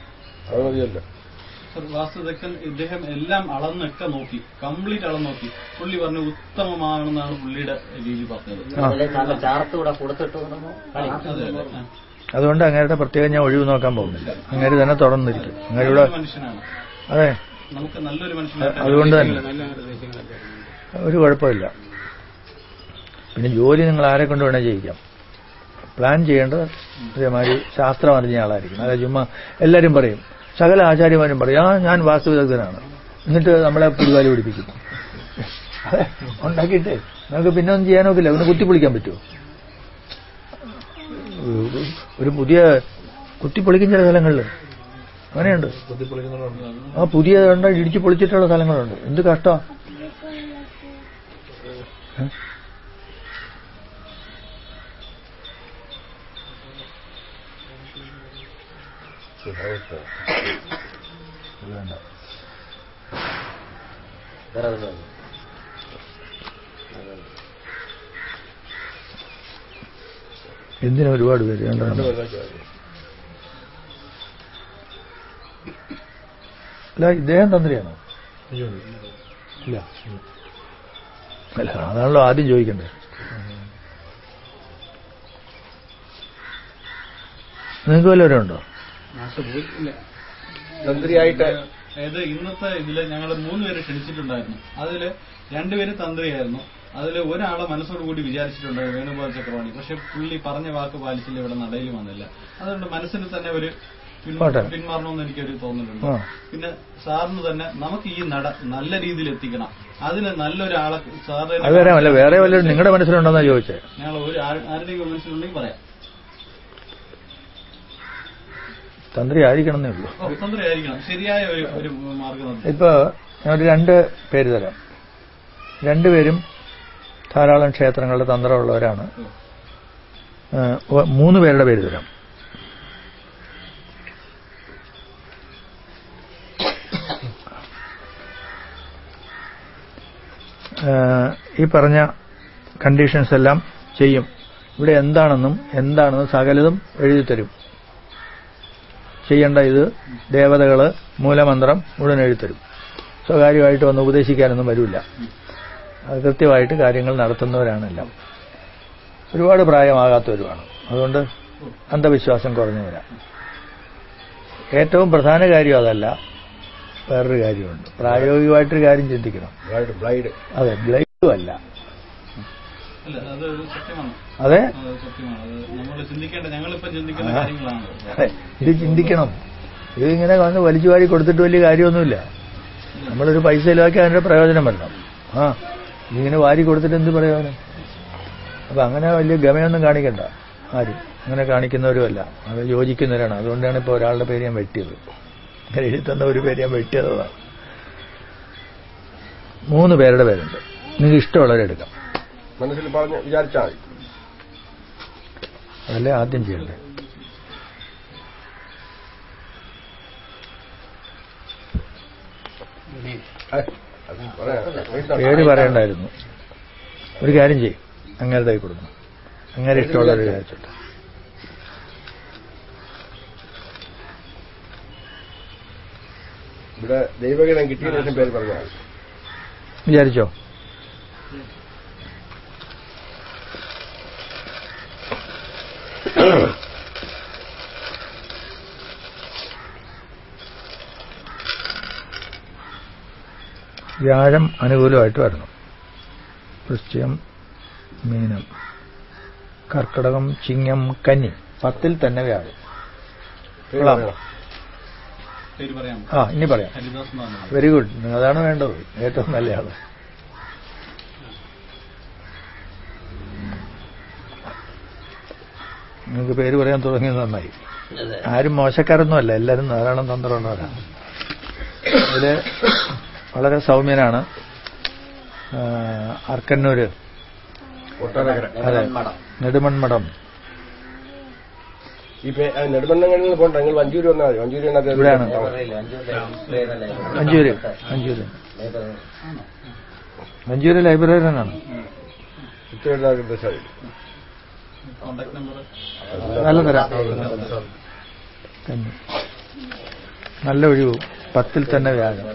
വാസ്തുവിദഗ്ധൻ ഇദ്ദേഹം എല്ലാം അളന്നൊക്കെ നോക്കി, കംപ്ലീറ്റ് അളന്ന് നോക്കി. പുള്ളി പറഞ്ഞു ഉത്തമമാണെന്നാണ് പുള്ളിയുടെ രീതി പറഞ്ഞത്. അതുകൊണ്ട് അങ്ങേരുടെ പ്രത്യേകം ഞാൻ ഒഴിവ് നോക്കാൻ പോകുന്നില്ല. അങ്ങേര് തന്നെ തുടർന്നിരിക്കും. അങ്ങേരുടെ മനുഷ്യനാണ്. അതെ, നമുക്ക് നല്ലൊരു മനുഷ്യനാണ്. അതുകൊണ്ട് തന്നെ ഒരു കുഴപ്പമില്ല. പിന്നെ ജോലി നിങ്ങൾ ആരെ കൊണ്ട് വേണേൽ ചെയ്യിക്കാം. പ്ലാൻ ചെയ്യേണ്ടത് ഇതേമാതിരി ശാസ്ത്രം അറിഞ്ഞ ആളായിരിക്കും. അതെ, ചുമ്മാ എല്ലാവരും പറയും, സകല ആചാര്യന്മാരും പറയും ഞാൻ വാസ്തുവിദഗ്ധനാണ്, എന്നിട്ട് നമ്മളെ പുലിവാലി പിടിപ്പിക്കും. അതെ, ഉണ്ടാക്കിയിട്ട് നമുക്ക് പിന്നെ ഒന്നും ചെയ്യാനൊക്കില്ല. ഒന്ന് കുത്തിപ്പൊളിക്കാൻ പറ്റുമോ? ഒരു പുതിയ കുത്തിപ്പൊളിക്കും ചില സ്ഥലങ്ങളിൽ അങ്ങനെയുണ്ട്. ആ പുതിയ ഇടിച്ചു പൊളിച്ചിട്ടുള്ള സ്ഥലങ്ങളുണ്ട്. എന്ത് കഷ്ടമാണ്. എന്തിനാ ഒരുപാട് പേര് കണ്ടതാണ്. അല്ല, ഇദ്ദേഹം തന്ത്രിയാണോ? ഇല്ല, അല്ല, അതാണല്ലോ ആദ്യം ചോദിക്കണ്ടേ. നിങ്ങൾക്ക് വല്ലവരും ഉണ്ടോ? തന്ത്രിയായിട്ട് അതായത് ഇന്നത്തെ ഇതില് ഞങ്ങൾ 3 പേര് ക്ഷണിച്ചിട്ടുണ്ടായിരുന്നു. അതില് 2 പേര് തന്ത്രിയായിരുന്നു. അതിൽ ഒരാളെ മനസ്സോടുകൂടി വിചാരിച്ചിട്ടുണ്ടായിരുന്നു, വേണുഗോപാൽ ചക്രവാണി. പക്ഷെ പുള്ളി പറഞ്ഞ വാക്ക് പാലിച്ചില്ല, ഇവിടെ നടയിൽ വന്നില്ല. അതുകൊണ്ട് മനസ്സിന് തന്നെ ഒരു പിന്മാറണമെന്ന് എനിക്കൊരു തോന്നലുണ്ട്. പിന്നെ സാറിന് തന്നെ നമുക്ക് ഈ നട നല്ല രീതിയിൽ എത്തിക്കണം, അതിന് നല്ലൊരാളെ സാറിന് വേറെ വല്ലതും നിങ്ങളുടെ മനസ്സിലുണ്ടെന്നാ ചോദിച്ചേ. ഞങ്ങൾ ആരുടെയും മനസ്സിലുണ്ടെങ്കിൽ പറയാം. തന്ത്രി ആയിരിക്കണമെന്നേ ഉള്ളൂ. തന്ത്രി ആയിരിക്കണം, ശരിയായ ഒരു മാർഗം. ഇപ്പൊ ഞാൻ 2 പേര് തരാം. 2 പേരും ധാരാളം ക്ഷേത്രങ്ങളുടെ തന്ത്രമുള്ളവരാണ്. 3 പേരുടെ പേര് തരാം. ഈ പറഞ്ഞ കണ്ടീഷൻസ് എല്ലാം ചെയ്യും. ഇവിടെ എന്താണെന്നും സകലതും എഴുതിത്തരും. ചെയ്യേണ്ട ഇത് ദേവതകള് മൂലമന്ത്രം മുഴുവൻ എഴുതിത്തരും. സ്വകാര്യമായിട്ട് വന്ന് ഉപദേശിക്കാനൊന്നും വരില്ല. അത് കൃത്യമായിട്ട് കാര്യങ്ങൾ നടത്തുന്നവരാണെല്ലാം. ഒരുപാട് പ്രായമാകാത്തവരുമാണ്. അതുകൊണ്ട് അന്ധവിശ്വാസം കുറഞ്ഞു വരാം. ഏറ്റവും പ്രധാന കാര്യം അതല്ല, വേറൊരു കാര്യമുണ്ട്. പ്രായോഗികമായിട്ടൊരു കാര്യം ചിന്തിക്കണം. അതെ, ബ്ലൈഡും അല്ല. അതെ, ഇത് ചിന്തിക്കണം. ഇതിങ്ങനെ വന്ന് വലിച്ചു വാരി കൊടുത്തിട്ട് വലിയ കാര്യമൊന്നുമില്ല. നമ്മളൊരു പൈസ ചിലവാക്കി അതിന്റെ പ്രയോജനം വരണം. ഇതിങ്ങനെ വാരി കൊടുത്തിട്ട് എന്ത് പ്രയോജനം? അപ്പൊ അങ്ങനെ വലിയ ഗമയൊന്നും കാണിക്കണ്ട ആരും. അങ്ങനെ കാണിക്കുന്നവരുമല്ല, അത് യോജിക്കുന്നവരാണ്. അതുകൊണ്ടാണ് ഇപ്പോൾ ഒരാളുടെ പേര് ഞാൻ വെട്ടിയത്. അങ്ങനെ എഴുതുന്ന ഒരു പേര് ഞാൻ വെട്ടിയതാണ്. 3 പേരുടെ പേരുണ്ട്. നിങ്ങൾക്ക് ഇഷ്ടമുള്ളവരെടുക്കാം. മനസ്സിൽ പറഞ്ഞ് വിചാരിച്ചാൽ മതി. അതല്ലേ ആദ്യം ചെയ്യണ്ടേ. പേര് പറയണ്ടായിരുന്നു. ഒരു കാര്യം ചെയ്യും, അങ്ങനെ കൊടുക്കണം. അങ്ങനെ ഇഷ്ടമുള്ളവർ വിചാരിച്ചോട്ടെ. ഇവിടെ ദൈവഗീതം കിട്ടിയ ശേഷം പേര് പറഞ്ഞാൽ വിചാരിച്ചോ? വ്യാഴം അനുകൂലമായിട്ട് വരണം. വൃശ്ചികം, മീനം, കർക്കിടകം, ചിങ്ങം, കന്നി. 10ൽ തന്നെ വ്യാഴം. പേര് പറയാം. ഇനി പറയാം. ഹരിദാസ് എന്നാണ്. Very good. അതാണ് വേണ്ടത്. ഏറ്റവും നല്ല ആള്. നിങ്ങൾക്ക് പേര് പറയാൻ തുടങ്ങിയത് നന്നായി. ആരും മോശക്കാരൊന്നുമല്ല, എല്ലാവരും ധാരാളം തന്ത്രമുള്ളവരാണ്. അതില് വളരെ സൗമ്യനാണ്. അർക്കന്നൂര്, അതെ, നെടുമൺമഠം. ഈ നെടുമണ്ണങ്ങളിൽ പോകണ്ട, നിങ്ങൾ മഞ്ചൂര് വന്നാൽ മതി. മഞ്ചൂര് ഇവിടെയാണ്. മഞ്ചൂര് ലൈബ്രറിയനാണ്. നല്ല തരാം. നല്ല ഒഴിവ്. 10 തന്നെ വ്യാഴം.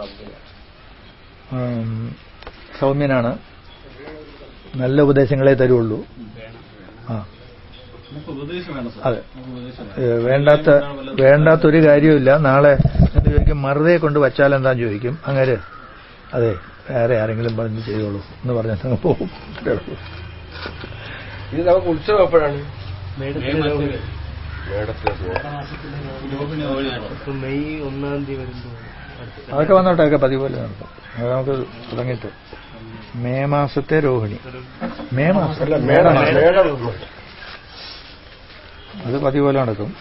സൗമ്യനാണ്. നല്ല ഉപദേശങ്ങളെ തരുള്ളൂ. അതെ, വേണ്ടാത്തൊരു കാര്യമില്ല. നാളെ ചോദിക്കും മറുതെ കൊണ്ട് വച്ചാൽ എന്താന്ന് ചോദിക്കും. അങ്ങനെ അതെ വേറെ ആരെങ്കിലും പറഞ്ഞ് ചെയ്തോളൂ എന്ന് പറഞ്ഞാൽ പോകും. ഇത് നമുക്ക് ഉത്സവം എപ്പോഴാണ്? മെയ് 1 വരുമ്പോൾ അതൊക്കെ വന്നോട്ടൊക്കെ പതിപോലെ നടത്തും. അത് നമുക്ക് തുടങ്ങിയിട്ട് മെയ് മാസത്തെ രോഹിണി. മെയ് മാസമല്ല, അത് പതിപോലെ നടക്കും.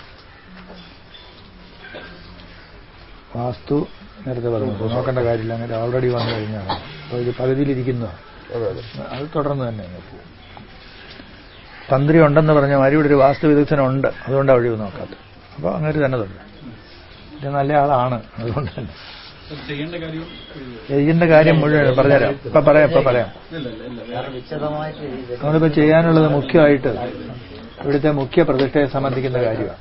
വാസ്തു നേരത്തെ പറഞ്ഞു നോക്കേണ്ട കാര്യമില്ല. അങ്ങനെ ഓൾറെഡി വന്നു കഴിഞ്ഞാണ്. അപ്പോൾ ഇത് പകുതിയിലിരിക്കുന്നതാണ്. അത് തുടർന്ന് തന്നെ പോകും. തന്ത്രി ഉണ്ടെന്ന് പറഞ്ഞ മാതിരി ഇവിടെ ഒരു വാസ്തു വിദഗ്ധനുണ്ട്, അതുകൊണ്ടാണ് ഒഴിവ് നോക്കാത്തത്. അപ്പോൾ അങ്ങനെ തന്നെ തുടരും. ഇത് നല്ല ആളാണ്, അതുകൊണ്ട് തന്നെ ചെയ്യേണ്ട കാര്യം മുഴുവൻ പറഞ്ഞുതരാം. ഇപ്പൊ പറയാം. നമ്മളിപ്പോ ചെയ്യാനുള്ളത് മുഖ്യമായിട്ട് ഇവിടുത്തെ മുഖ്യ പ്രതിഷ്ഠയെ സംബന്ധിക്കുന്ന കാര്യമാണ്.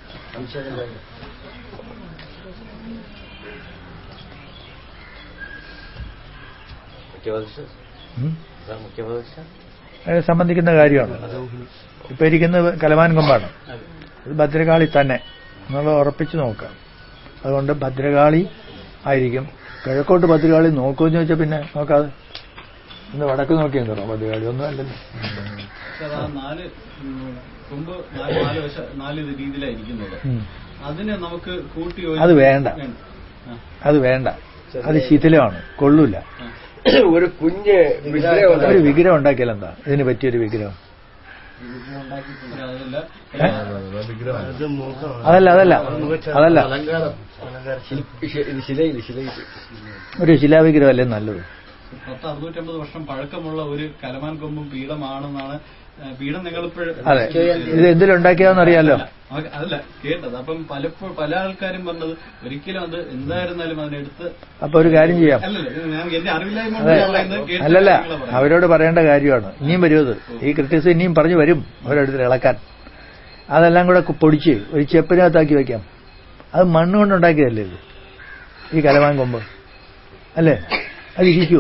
സംബന്ധിക്കുന്ന കാര്യമാണ്. ഇപ്പൊ ഇരിക്കുന്നത് കലമാൻ കൊമ്പാണ്. ഇത് ഭദ്രകാളി തന്നെ നമ്മൾ ഉറപ്പിച്ചു നോക്കാം. അതുകൊണ്ട് ഭദ്രകാളി ആയിരിക്കും. കിഴക്കോട്ട് ഭദ്രകാളി നോക്കുമെന്ന് ചോദിച്ചാൽ പിന്നെ നോക്കാതെ ഇന്ന് വടക്ക് നോക്കിയെന്ന് തരാം. ഭദ്രകാളി ഒന്നും അല്ലല്ലോ. അത് വേണ്ട, അത് ശിഥിലമാണ്, കൊള്ളൂല. ഒരു കുഞ്ഞ് ഒരു വിഗ്രഹം ഉണ്ടാക്കിയാൽ എന്താ ഇതിന് പറ്റിയൊരു വിഗ്രഹം? അതല്ല ഒരു ശിലാവിഗ്രഹം അല്ലേ നല്ലത്. 10-650 വർഷം പഴക്കമുള്ള ഒരു കലമാൻ കൊമ്പും പീഠമാണെന്നാണ് പീഠം നിങ്ങളിപ്പോഴും. അതെ, ഇത് എന്തിലുണ്ടാക്കിയാന്നറിയാലോ. അതല്ല കേട്ടത്. അപ്പം പല ആൾക്കാരും പറഞ്ഞത് ഒരിക്കലും അത് എന്തായിരുന്നാലും അതിനെടുത്ത്. അപ്പൊ ഒരു കാര്യം ചെയ്യാം. എന്റെ അറിവില്ലായ്മ അല്ലല്ല, അവരോട് പറയേണ്ട കാര്യമാണ്. ഇനിയും വരുമത്. ഈ ക്രിറ്റിക്സ് ഇനിയും പറഞ്ഞു വരും അവരെടുത്ത് ഇളക്കാൻ. അതെല്ലാം കൂടെ പൊടിച്ച് ഒരു ചെപ്പിനകത്താക്കി വെക്കാം. അത് മണ്ണ് കൊണ്ടുണ്ടാക്കിയതല്ലേ ഇത്, ഈ കലമാൻ കൊമ്പ് അല്ലേ? അത് ഇരിക്കുവോ?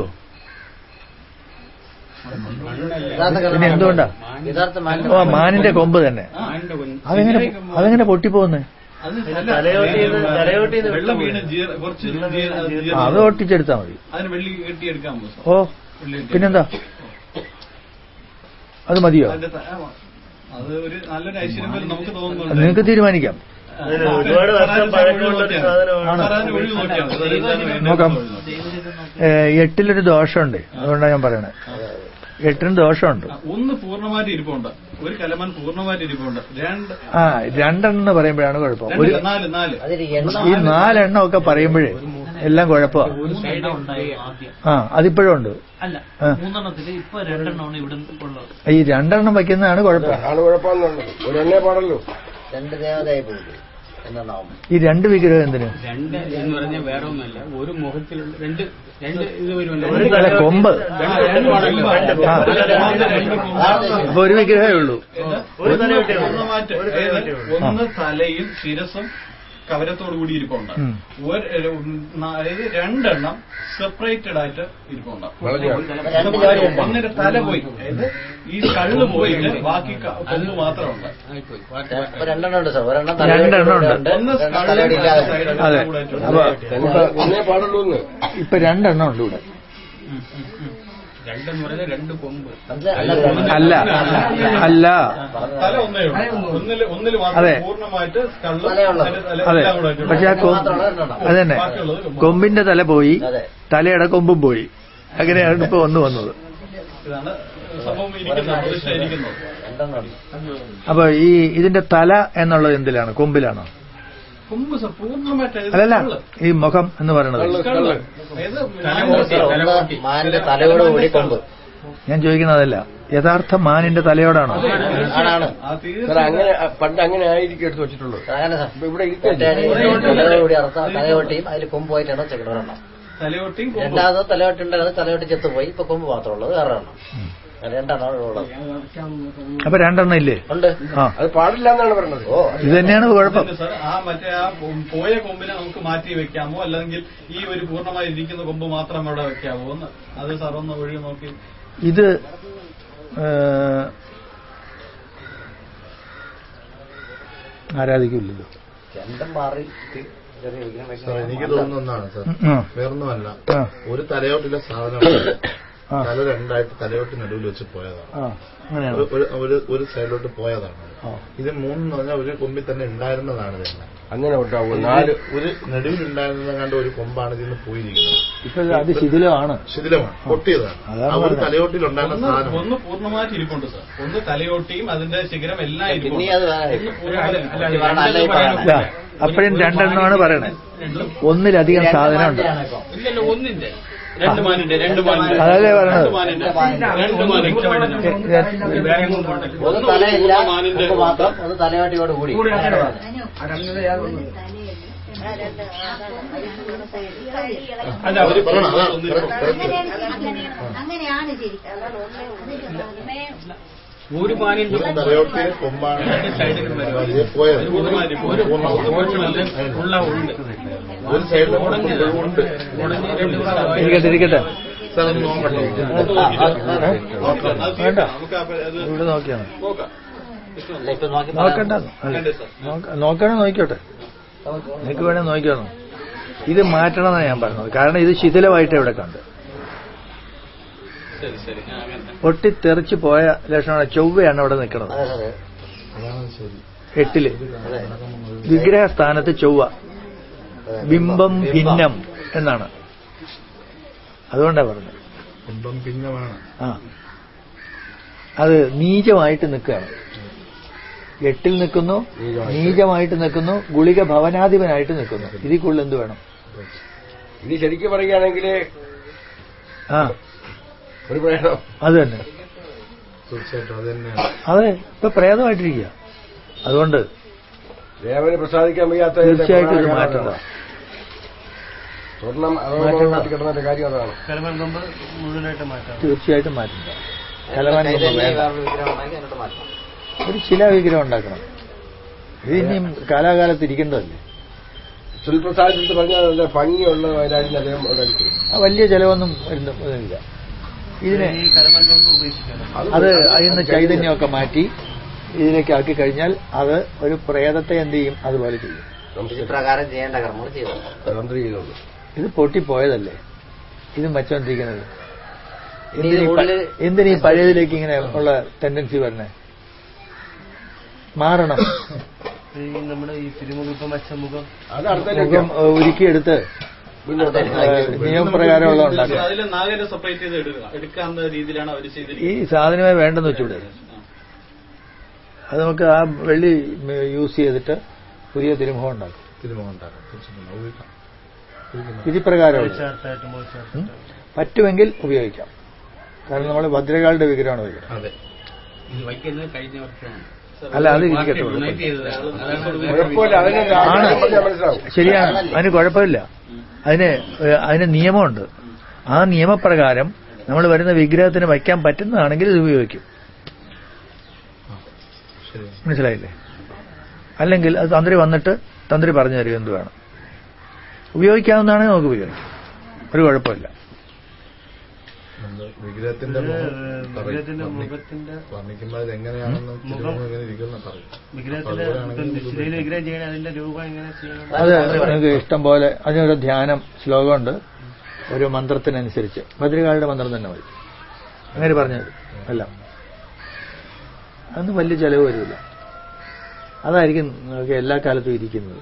പിന്നെ എന്തുകൊണ്ടാ? മാനിന്റെ കൊമ്പ് തന്നെ. അതെങ്ങനെ പൊട്ടിപ്പോകുന്നേ? അത് ഒട്ടിച്ചെടുത്താ മതി. ഓ പിന്നെന്താ, അത് മതിയോ? നിങ്ങൾക്ക് തീരുമാനിക്കാം. നോക്കാം. 8 ദോഷമുണ്ട്, അതുകൊണ്ടാണ് ഞാൻ പറയണേ. 8 ദോഷമുണ്ട്. ഒന്ന് പൂർണ്ണമായിട്ട് ഇരിപ്പുണ്ട്, ഒരു കലമാൻ പൂർണ്ണമായിട്ട് ഇരിപ്പുണ്ട്. 2 എന്ന് പറയുമ്പോഴാണ് കുഴപ്പം. ഈ 4 എണ്ണം ഒക്കെ പറയുമ്പോഴേ എല്ലാം കുഴപ്പമാണ്. അതിപ്പോഴും ഉണ്ട്. ഈ 2 എണ്ണം വയ്ക്കുന്നതാണ് കുഴപ്പം. ഒരെണ്ണേ പാടല്ലോ. ഈ 2 വിഗ്രഹം എന്തിന്? 2 എന്ന് പറഞ്ഞാൽ വേറെ ഒന്നല്ല, ഒരു മുഖത്തിലുള്ള 2 ഇത് വരുമല്ലോ. കൊമ്പ്. അപ്പൊ ഒരു വിഗ്രഹമേ ഉള്ളൂ. ഒന്ന് തലയും ശിരസും കവരത്തോടു കൂടി ഇരിപ്പുണ്ട്. അതായത് 2 എണ്ണം സെപ്പറേറ്റഡ് ആയിട്ട് ഇരിപ്പുണ്ട്. ഒന്നിന്റെ തല പോയി, അതായത് ഈ കള്ള് പോയിട്ട് ബാക്കി കൊമ്പ് മാത്രമുണ്ട്. 2 ഉണ്ട് സാർ. 2 ഉണ്ട്. ഒന്ന് അതെ, ഒന്നേ പാടുള്ളൂ. ഇപ്പൊ 2 ഉണ്ട് ഇവിടെ. രണ്ടെന്ന് പറയുന്നത് രണ്ട് കൊമ്പ്. അല്ല അല്ല തല ഒന്നേ ഉള്ളൂ. ഒന്നിൽ അതെ. മാത്രം പൂർണ്ണമായിട്ട് അതെ. പക്ഷെ അതന്നെ കൊമ്പിന്റെ തല പോയി, തലയുടെ കൊമ്പും പോയി. അങ്ങനെയാണ് ഇപ്പൊ വന്നത്. ഇതാണ് സംഭവം ഇരിക്കുന്നത്. അപ്പൊ ഇതിന്റെ തല എന്നുള്ളത് എന്തിലാണ്? കൊമ്പിലാണോ? കൊമ്പ് പൂർണ്ണമായിട്ട് അല്ലല്ല, ഈ മുഖം എന്ന് പറയുന്നത്. മാനിന്റെ തലയോടുകൂടി കൊമ്പ്. ഞാൻ ചോദിക്കുന്നത് അതല്ല, യഥാർത്ഥ മാനിന്റെ തലയോടാണോ? അങ്ങനെ പണ്ട് അങ്ങനെ ആയിരിക്കും എടുത്ത് വെച്ചിട്ടുള്ളത്. ഇവിടെ തലയോടുകൂടി അർത്ഥ തലയോട്ടിയും അതിൽ കൊമ്പ് പോയിട്ടാണ് ചെക്കണവരെണ്ണം. രണ്ടാമത് തലയോട്ടി ഉണ്ടായത് തലയോട്ടി ചെത്തുപോയി. ഇപ്പൊ കൊമ്പ് മാത്രമുള്ളത് വേറെ എണ്ണം. രണ്ടെണ്ണം ഉള്ളത്. അപ്പൊ രണ്ടെണ്ണം ഇല്ലേ? ഉണ്ട്. അത് പാടില്ല എന്നാണ് പറയുന്നത്. ഇത് തന്നെയാണ് കുഴപ്പം. മറ്റേ ആ പോയ കൊമ്പിനെ നമുക്ക് മാറ്റി വെക്കാമോ, അല്ലെങ്കിൽ ഈ ഒരു പൂർണ്ണമായി ഇരിക്കുന്ന കൊമ്പ് മാത്രം അവിടെ വെക്കാമോ എന്ന് അത് സാർ ഒന്ന് ഒഴിവ് നോക്കി. ഇത് ആരാധിക്കില്ലല്ലോ. രണ്ടും മാറി എനിക്ക് തോന്നുന്ന ഒന്നാണ് സാർ, വേറൊന്നുമല്ല. ഒരു തലയോട്ടിലെ സാധനം തല രണ്ടായിട്ട് തലയോട്ട് നടുവിൽ വെച്ച് പോയതാണ്. ഒരു സൈഡിലോട്ട് പോയതാണ്. ഇത് മൂന്നെന്ന് പറഞ്ഞാൽ ഒരു കൊമ്പിൽ തന്നെ ഉണ്ടായിരുന്നതാണ് തന്നെ. അങ്ങനെ ഉണ്ടാവും. ഒരു നടുവിലുണ്ടായിരുന്നത് കണ്ട് ഒരു കൊമ്പാണ് ഇതിന് പോയിരിക്കുന്നത്. ഇപ്പൊ അത് ശിഥിലമാണ്, പൊട്ടിയതാണ്. ഒരു തലയോട്ടിലുണ്ടായിരുന്ന സാധനം ഒന്ന് പൂർണ്ണമായിട്ട് ഇരിപ്പുണ്ട് സാർ. ഒന്ന് തലയോട്ടിയും അതിന്റെ ശിഖരം എല്ലാം അപ്പോഴും രണ്ടെണ്ണമാണ് പറയണത്. ഒന്നിലധികം സാധനം ഉണ്ട്. അതല്ലേ പറഞ്ഞത്. ഒന്ന് തലയില്ല മാത്രം, ഒന്ന് തലയോട്ടിയോട് കൂടി. അങ്ങനെയാണ് ശരി. ഒരു പാനിന്റെ തലയോട്ടിലെ കൊമ്പാണ് പോയത്. ഒരു സൈഡിലുണ്ട്. ഇരിക്കട്ടെ. വേണ്ട, ഇവിടെ നോക്കിയാണ് നോക്കണ്ട. നോക്കണേ നോക്കിയോട്ടെ, നിനക്ക് വേണേ നോക്കിയാണോ. ഇത് മാറ്റണമെന്നാണ് ഞാൻ പറഞ്ഞത്. കാരണം ഇത് ശിഥിലമായിട്ട് ഇവിടെ കണ്ട് പൊട്ടിത്തെറിച്ച് പോയ ലക്ഷണമാണ്. ചൊവ്വയാണ് അവിടെ നിൽക്കുന്നത്. 8 വിഗ്രഹസ്ഥാനത്ത് ചൊവ്വ. ബിംബം ഭിന്നം എന്നാണ്. അതുകൊണ്ടാ പറഞ്ഞത് ബിംബം ഭിന്നമാണ്. അത് നീചമായിട്ട് നിൽക്കുകയാണ്. 8 നിൽക്കുന്നു, നീചമായിട്ട് നിൽക്കുന്നു, ഗുളിക ഭവനാധിപനായിട്ട് നിൽക്കുന്നു. ഇതിൽ കൂടുതൽ എന്ത് വേണം? ഇത് ശരിക്കും പറയുകയാണെങ്കിൽ ഒരു പ്രേതം. അത് തന്നെ, തീർച്ചയായിട്ടും അത് തന്നെയാണ്. അതെ, ഇപ്പൊ പ്രേതമായിട്ടിരിക്കുക. അതുകൊണ്ട് ദേവന് പ്രസാദിക്കാൻ വയ്യാത്ത തീർച്ചയായിട്ടും ഇത് മാറ്റണ്ട. സ്വർണം കിടന്ന കാര്യം അതാണ്. മുഴുവനായിട്ട് മാറ്റാം. തീർച്ചയായിട്ടും മാറ്റണ്ട. കലവാൻ ഒരു ശിലാവിഗ്രഹം ഉണ്ടാക്കണം. ഇത് ഇനിയും കാലാകാലത്ത് ഇരിക്കേണ്ടതല്ലേ. സുൽപ്രസാദത്ത് പറഞ്ഞാൽ നല്ല ഭംഗിയുള്ളതായിരുന്നു അദ്ദേഹം ഉണ്ടാക്കി. വലിയ ചെലവൊന്നും വരുന്നില്ല ഇതിന്. അത് അതിന്ന് ചൈതന്യമൊക്കെ മാറ്റി ഇതിലേക്ക് ആക്കി കഴിഞ്ഞാൽ അത് ഒരു പ്രേതത്തെ എന്ത് ചെയ്യും? അതുപോലെ ചെയ്യും. പ്രകാരം ചെയ്യേണ്ട കർമ്മങ്ങൾ ചെയ്തു. ഇത് പൊട്ടിപ്പോയതല്ലേ, ഇത് വെച്ചോണ്ടിരിക്കുന്നത്. എന്തിനീ പഴയതിലേക്ക് ഇങ്ങനെ ഉള്ള ടെൻഡൻസി വരണേ? മാറണം. നമ്മുടെ ഈ തിരുമുഖം മുഖം ഒരുക്കിയെടുത്ത് നിയമപ്രകാരമുള്ള ഉണ്ടാക്കുക. ഈ സാധനമേ വേണ്ടെന്ന് വെച്ചൂടെ? അത് നമുക്ക് ആ വെള്ളി യൂസ് ചെയ്തിട്ട് പുതിയ തിരുമുഖം ഉണ്ടാക്കും. വിധിപ്രകാരമുള്ള പറ്റുമെങ്കിൽ ഉപയോഗിക്കാം. കാരണം നമ്മൾ ഭദ്രകാളുടെ വിഗ്രഹമാണ് വയ്ക്കുന്നത്. അല്ല, അത് ഇരിക്കട്ടെ. ആണ്, ശരിയാണ്. അതിന് കുഴപ്പമില്ല. അതിന് നിയമമുണ്ട്. ആ നിയമപ്രകാരം നമ്മൾ വരുന്ന വിഗ്രഹത്തിന് വയ്ക്കാൻ പറ്റുന്നതാണെങ്കിൽ ഇത് ഉപയോഗിക്കും. മനസ്സിലായില്ലേ? അല്ലെങ്കിൽ അത് തന്ത്രി വന്നിട്ട് തന്ത്രി പറഞ്ഞു തരും എന്ത് വേണം. ഉപയോഗിക്കാവുന്നതാണെങ്കിൽ നമുക്ക് ഉപയോഗിക്കാം, ഒരു കുഴപ്പമില്ല. വിഗ്രഹത്തിന്റെ മുഖത്തിന്റെ വർണ്ണിക്കുമ്പോൾ അത് എങ്ങനെയാണെന്ന് അത് നിങ്ങൾക്ക് ഇഷ്ടം പോലെ. അതിനൊരു ധ്യാനം ശ്ലോകമുണ്ട്, ഒരു മന്ത്രത്തിനനുസരിച്ച്. ഭദ്രകാളിയുടെ മന്ത്രം തന്നെ മതി. അങ്ങനെ പറഞ്ഞത് എല്ലാം. അതൊന്നും വലിയ ചെലവ് വരില്ല. അതായിരിക്കും എല്ലാ കാലത്തും ഇരിക്കുന്നത്.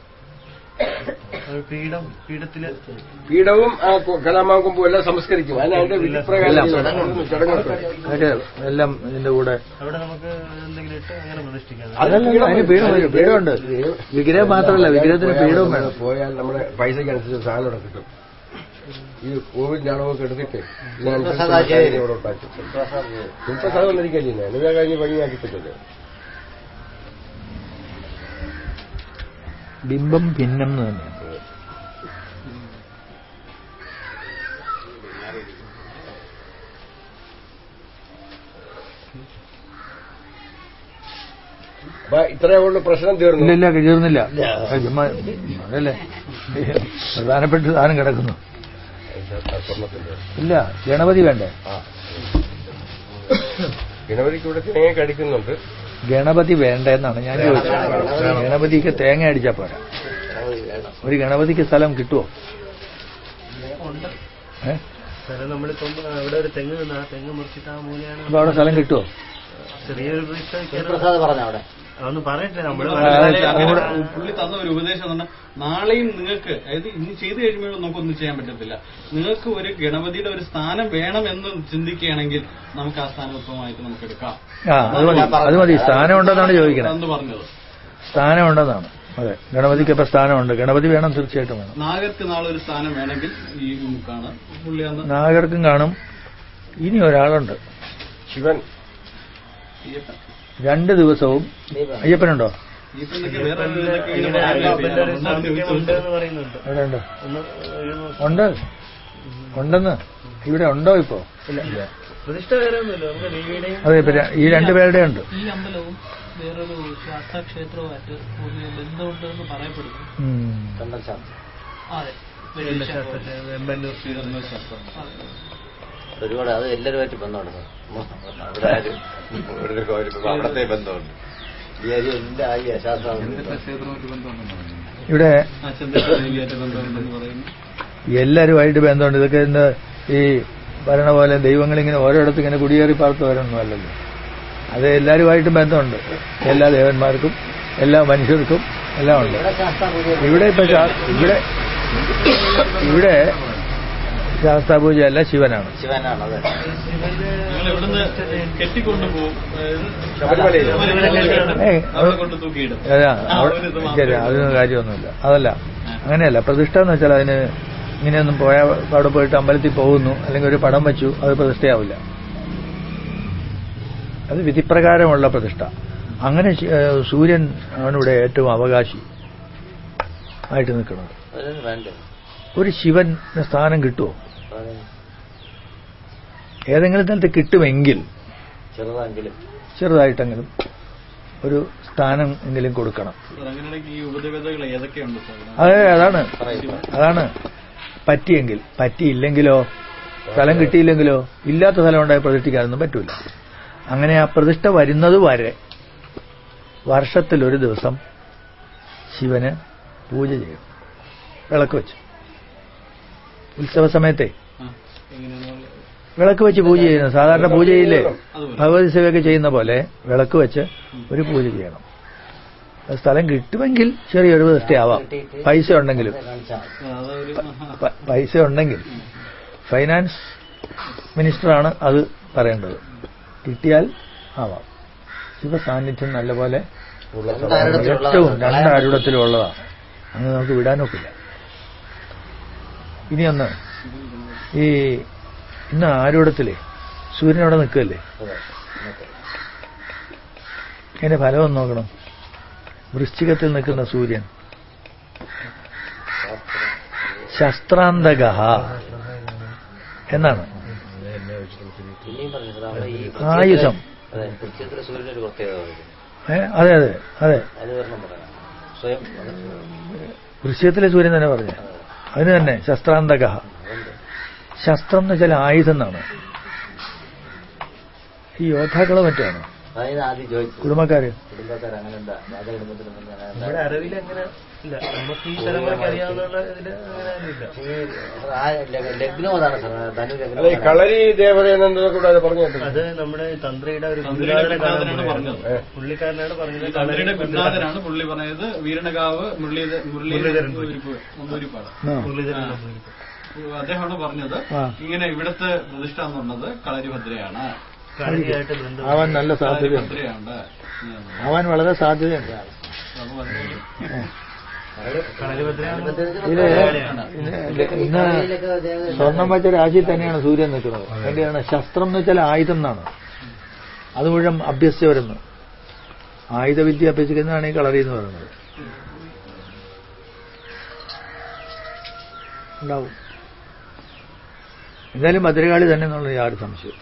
പീഠവും കലാമാകുമ്പോ എല്ലാം സംസ്കരിക്കും. അതിന്റെ വിധിപ്രകാരം അതൊക്കെ എല്ലാം ഇതിന്റെ കൂടെ. അവിടെ നമുക്ക് എന്തെങ്കിലും ഇട്ട് അങ്ങനെ പ്രതിഷ്ഠിക്കാം. അതല്ല, അതിന് പീഠമുണ്ട്. വിഗ്രഹം മാത്രമല്ല, വിഗ്രഹത്തിന് പീഠവും വേണം. പോയാൽ നമ്മുടെ പൈസയ്ക്ക് അനുസരിച്ച് സാധനം ഇവിടെ കിട്ടും. ഈ കോവിഡിന്റെ അളവൊക്കെ എടുത്തിട്ട് ശില്പസാധനം ഒന്നിരിക്കില്ല. നിങ്ങൾ കഴിഞ്ഞ് ഭംഗിയാക്കിപ്പിച്ചത് ബിംബം ഭിന്നം എന്ന് തന്നെയാണ്. ഇത്രയും കൊണ്ട് പ്രശ്നം തീർന്നു. ഇല്ല, തീർന്നില്ല. അതല്ലേ പ്രധാനപ്പെട്ട സാധനം കിടക്കുന്നു. ഇല്ല, ഗണപതി വേണ്ടേ? ഗണപതിക്ക് ഇവിടെ തേങ്ങ കടിക്കുന്നുണ്ട്. ഗണപതി വേണ്ടെന്നാണ് ഞാൻ ചോദിച്ചത്. ഗണപതിക്ക് തേങ്ങ അടിച്ചാ പോരാ. ഒരു ഗണപതിക്ക് സ്ഥലം കിട്ടുമോ? നമ്മളിപ്പം അവിടെ ഒരു തെങ്ങ് നിന്ന് ആ തെങ്ങ് മുറിച്ചിട്ട് ആ മൂലയാണ്. അപ്പൊ അവിടെ സ്ഥലം കിട്ടുമോ? ചെറിയൊരു പറഞ്ഞവിടെ അതൊന്നും പറയട്ടെ. പുള്ളി തന്ന ഒരു ഉപദേശം എന്ന് പറഞ്ഞാൽ നാളെയും നിങ്ങൾക്ക്, അതായത് ഇനി ചെയ്തു കഴിയുമ്പോൾ നമുക്കൊന്നും ചെയ്യാൻ പറ്റത്തില്ല. നിങ്ങൾക്ക് ഒരു ഗണപതിയുടെ ഒരു സ്ഥാനം വേണമെന്ന് ചിന്തിക്കുകയാണെങ്കിൽ നമുക്ക് ആ സ്ഥാനം ഉത്തമമായിട്ട് നമുക്ക് എടുക്കാം. അത് മതി. സ്ഥാനം ഉണ്ടെന്നാണ് ചോദിക്കുന്നത്. എന്ന് പറഞ്ഞത് സ്ഥാനം ഉണ്ടെന്നാണ്. അതെ, ഗണപതിക്ക് ഇപ്പൊ സ്ഥാനമുണ്ട്. ഗണപതി വേണം, തീർച്ചയായിട്ടും വേണം. നാഗർക്ക് നാളെ ഒരു സ്ഥാനം വേണമെങ്കിൽ ഈ നമുക്കാണ് പുള്ളി അന്ന്. നാഗർക്കും കാണും. ഇനി ഒരാളുണ്ട്, ശിവൻ. 2 ദിവസവും അയ്യപ്പനുണ്ടോ? ഉണ്ട്, ഉണ്ടെന്ന് ഇവിടെ ഉണ്ടോ ഇപ്പോ? അതെ, ഈ 2 പേരുടെ ഉണ്ട്. ഈ അമ്പലവും വേറൊരു ശാസ്താക്ഷേത്രവുമായിട്ട് ബന്ധമുണ്ടെന്ന് പറയപ്പെടുന്നു. അതെ, ഒരുപാട് അത് എല്ലാവരുമായിട്ട് ബന്ധമുണ്ട്. അവിടത്തെ ബന്ധമുണ്ട്. ഇവിടെ എല്ലാരുമായിട്ട് ബന്ധമുണ്ട്. ഇതൊക്കെ എന്താ ഈ പറയണ പോലെ ദൈവങ്ങളിങ്ങനെ ഓരോയിടത്തും ഇങ്ങനെ കുടിയേറി പാർത്ത് വരണമെന്നും അല്ലല്ലോ. അത് എല്ലാരുമായിട്ടും ബന്ധമുണ്ട്. എല്ലാ ദേവന്മാർക്കും എല്ലാ മനുഷ്യർക്കും എല്ലാം ഉണ്ട്. ഇവിടെ ഇപ്പൊ ഇവിടെ ശാസ്താപൂജയല്ല, ശിവനാണ്. അതിനൊന്നും കാര്യമൊന്നുമില്ല. അതല്ല, അങ്ങനെയല്ല. പ്രതിഷ്ഠ എന്ന് വെച്ചാൽ അതിന് ഇങ്ങനെയൊന്നും പോയാൽ അവിടെ പോയിട്ട് അമ്പലത്തിൽ പോകുന്നു, അല്ലെങ്കിൽ ഒരു പടം വെച്ചു, അത് പ്രതിഷ്ഠയാവില്ല. അത് വിധിപ്രകാരമുള്ള പ്രതിഷ്ഠ. അങ്ങനെ സൂര്യൻ ആണ് ഇവിടെ ഏറ്റവും അവകാശി ആയിട്ട് നിൽക്കുന്നത്. ഒരു ശിവന് സ്ഥാനം കിട്ടുമോ? ഏതെങ്കിലും തലത്തിൽ കിട്ടുമെങ്കിൽ ചെറുതായിട്ടെങ്കിലും ഒരു സ്ഥാനം എങ്കിലും കൊടുക്കണം. അതെ, അതാണ് പറ്റിയെങ്കിൽ. പറ്റിയില്ലെങ്കിലോ, സ്ഥലം കിട്ടിയില്ലെങ്കിലോ, ഇല്ലാത്ത സ്ഥലം ഉണ്ടായി പ്രതിഷ്ഠിക്കാനൊന്നും പറ്റൂല. അങ്ങനെ ആ പ്രതിഷ്ഠ വരുന്നത് വരെ വർഷത്തിലൊരു ദിവസം ശിവന് പൂജ ചെയ്യും, വിളക്ക് വെച്ച്. ഉത്സവ സമയത്തെ വിളക്ക് വെച്ച് പൂജ ചെയ്യുന്നു. സാധാരണ പൂജയില്ലേ ഭഗവതി സേവയൊക്കെ ചെയ്യുന്ന പോലെ വിളക്ക് വെച്ച് ഒരു പൂജ ചെയ്യണം. സ്ഥലം കിട്ടുമെങ്കിൽ ചെറിയൊരു പ്രതിഷ്ഠയാവാം, പൈസ ഉണ്ടെങ്കിൽ. ഫൈനാൻസ് മിനിസ്റ്ററാണ് അത് പറയേണ്ടത്. കിട്ടിയാൽ ആവാം. ശിവസാന്നിധ്യം നല്ലപോലെ ഏറ്റവും 2 ആരൂഢത്തിലുള്ളതാണ്. അങ്ങനെ നമുക്ക് വിടാനൊക്കില്ല. ഇനിയൊന്ന്, ഇന്ന് ആരൂഢത്തിലെ സൂര്യൻ അവിടെ നിൽക്കുകയല്ലേ, അതിന്റെ ഫലമൊന്നും നോക്കണം. വൃശ്ചികത്തിൽ നിൽക്കുന്ന സൂര്യൻ ശസ്ത്രാന്തക എന്നാണ്. ആയുധം. അതെ അതെ അതെ, വൃശ്ചികത്തിലെ സൂര്യൻ തന്നെ പറഞ്ഞു. അതിന് തന്നെ ശസ്ത്രാന്തക. ശസ്ത്രം എന്ന് വെച്ചാൽ ആയുധം എന്നാണ്. ഈ യോദ്ധാക്കളെ മറ്റാണ്. അതായത് ആദ്യം ചോദിച്ചു കുടുംബക്കാര് അങ്ങനെ എന്താ രാജകുടുംബത്തിൽ നമ്മുടെ അറിവിൽ അങ്ങനെ ഇല്ല. നമുക്ക് ഈ തലമുറയ്ക്ക് അറിയാവുന്ന ഇതില് അങ്ങനെ ആരുമില്ല. ലഗ്നം അതാണ് സാർ, ധനു അതെ, ലഗ്നം. കളരി ദേവതയെന്നു കൂടെ അത് പറഞ്ഞു. അത് നമ്മുടെ തന്ത്രിയുടെ ഒരു തന്ത്രിയുടെ ഗുരുനാഥനാണ് പറഞ്ഞത്. പുള്ളിക്കാരനാണ് പറഞ്ഞത്. തന്ത്രിയുടെ ഗുരുനാഥനാണ് പുള്ളി പറഞ്ഞത്. വീരണകാവ് മുരളീധരൻപൂരിപ്പാട് അദ്ദേഹമാണ് പറഞ്ഞത്. ഇങ്ങനെ ഇവിടുത്തെ പ്രതിഷ്ഠ എന്ന് പറഞ്ഞത് കളരിഭദ്രയാണ്. അവൻ നല്ല സാധ്യത, അവൻ വളരെ സാധ്യതയുണ്ട്. ഇന്ന് സ്വർണം വെച്ച രാശിയിൽ തന്നെയാണ് സൂര്യൻ നിൽക്കുന്നത്. വേണ്ടിയാണ് ശസ്ത്രം എന്ന് വെച്ചാൽ ആയുധം എന്നാണ്. അത് മുഴുവൻ അഭ്യസിച്ചവരെന്ന് ആയുധവിദ്യ അഭ്യസിക്കുന്നതാണ് ഈ കളറി എന്ന് പറയുന്നത്. ഉണ്ടാവും എന്തായാലും ഭദ്രകാളി തന്നെ എന്നുള്ള യാതൊരു സംശയം.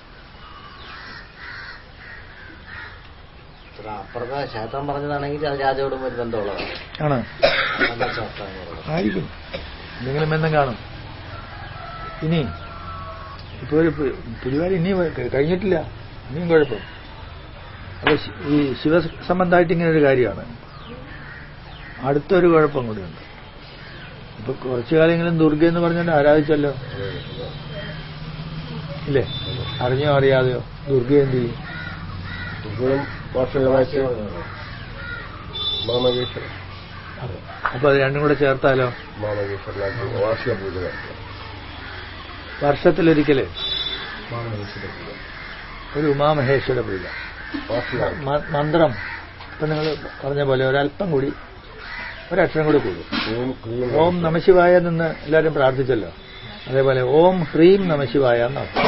അപ്പുറത്തെ ക്ഷേത്രം പറഞ്ഞതാണെങ്കിൽ അത് രാജകുടുംബം ഒരു ബന്ധമുള്ളതാണ്. ആണ്, ആയിരിക്കും, എന്തെങ്കിലും ബന്ധം കാണും. ഇനി ഇപ്പൊ ഒരു പുലിവാരി ഇനിയും കഴിഞ്ഞിട്ടില്ല, ഇനിയും കുഴപ്പം. അപ്പൊ ഈ ശിവസംബന്ധമായിട്ട് ഇങ്ങനെ ഒരു കാര്യമാണ്. അടുത്തൊരു കുഴപ്പം കൂടിയുണ്ട്. ഇപ്പൊ കുറച്ചു കാലമെങ്കിലും ദുർഗ എന്ന് പറഞ്ഞിട്ട് ആരാധിച്ചല്ലോ, ഇല്ലേ? അറിഞ്ഞോ അറിയാതെയോ ദുർഗ എന്ത് ചെയ്യും? അപ്പൊ അത് രണ്ടും കൂടെ ചേർത്താലോ? വർഷത്തിലൊരിക്കല് ഒരു ഉമാമഹേശ്വര പൂജ മന്ത്രം. ഇപ്പൊ നിങ്ങൾ പറഞ്ഞ പോലെ ഒരല്പം കൂടി, ഒരക്ഷരം കൂടി കൂടും. ഓം നമശിവായ നിന്ന് എല്ലാവരും പ്രാർത്ഥിച്ചല്ലോ, അതേപോലെ ഓം ഹ്രീം നമശിവായ എന്നർത്ഥം.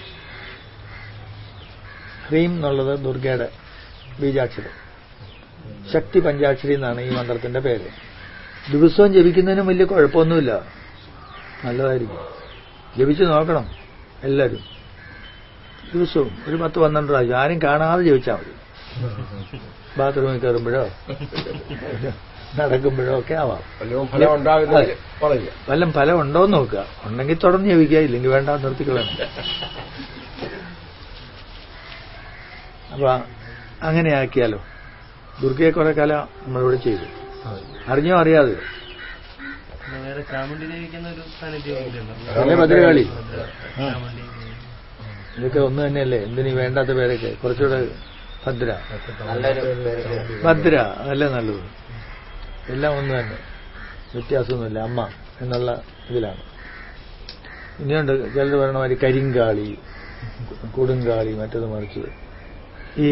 ഹ്രീം എന്നുള്ളത് ദുർഗയുടെ ബീജാക്ഷരം. ശക്തി പഞ്ചാക്ഷരി എന്നാണ് ഈ മന്ത്രത്തിന്റെ പേര്. ദിവസവും ജപിക്കുന്നതിനും വലിയ കുഴപ്പമൊന്നുമില്ല, നല്ലതായിരിക്കും. ജപിച്ചു നോക്കണം എല്ലാവരും, ദിവസവും ഒരു 10-12 പ്രാവശ്യം. ആരും കാണാതെ ജപിച്ചാൽ മതി. ബാത്റൂമിൽ കയറുമ്പോഴോ നടക്കുമ്പോഴോ ഒക്കെ ആവാം. വല്ലതും ഫലം ഉണ്ടോന്ന് നോക്കുക. ഉണ്ടെങ്കിൽ തുടർന്ന് ജപിക്കുക, ഇല്ലെങ്കിൽ വേണ്ട, നിർത്തിക്കളയണം. അപ്പൊ അങ്ങനെ ആക്കിയാലോ? ദുർഗയെ കുറെ കാലം നമ്മളിവിടെ ചെയ്തു, അറിഞ്ഞോ അറിയാതെയോ. ഭദ്രകാളി ഇതൊക്കെ ഒന്ന് തന്നെയല്ലേ? എന്തിനീ വേണ്ടാത്ത പേരൊക്കെ? കുറച്ചുകൂടെ ഭദ്ര, ഭദ്ര അതല്ലേ നല്ലത്. എല്ലാം ഒന്ന് തന്നെ, വ്യത്യാസമൊന്നുമില്ല. അമ്മ എന്നുള്ള ഇതിലാണ്. ഇനിയുണ്ട് ചിലർ പറയണ മാതിരി കരിങ്കാളി, കൊടുങ്കാളി, മറ്റത് മറിച്ചത്. ഈ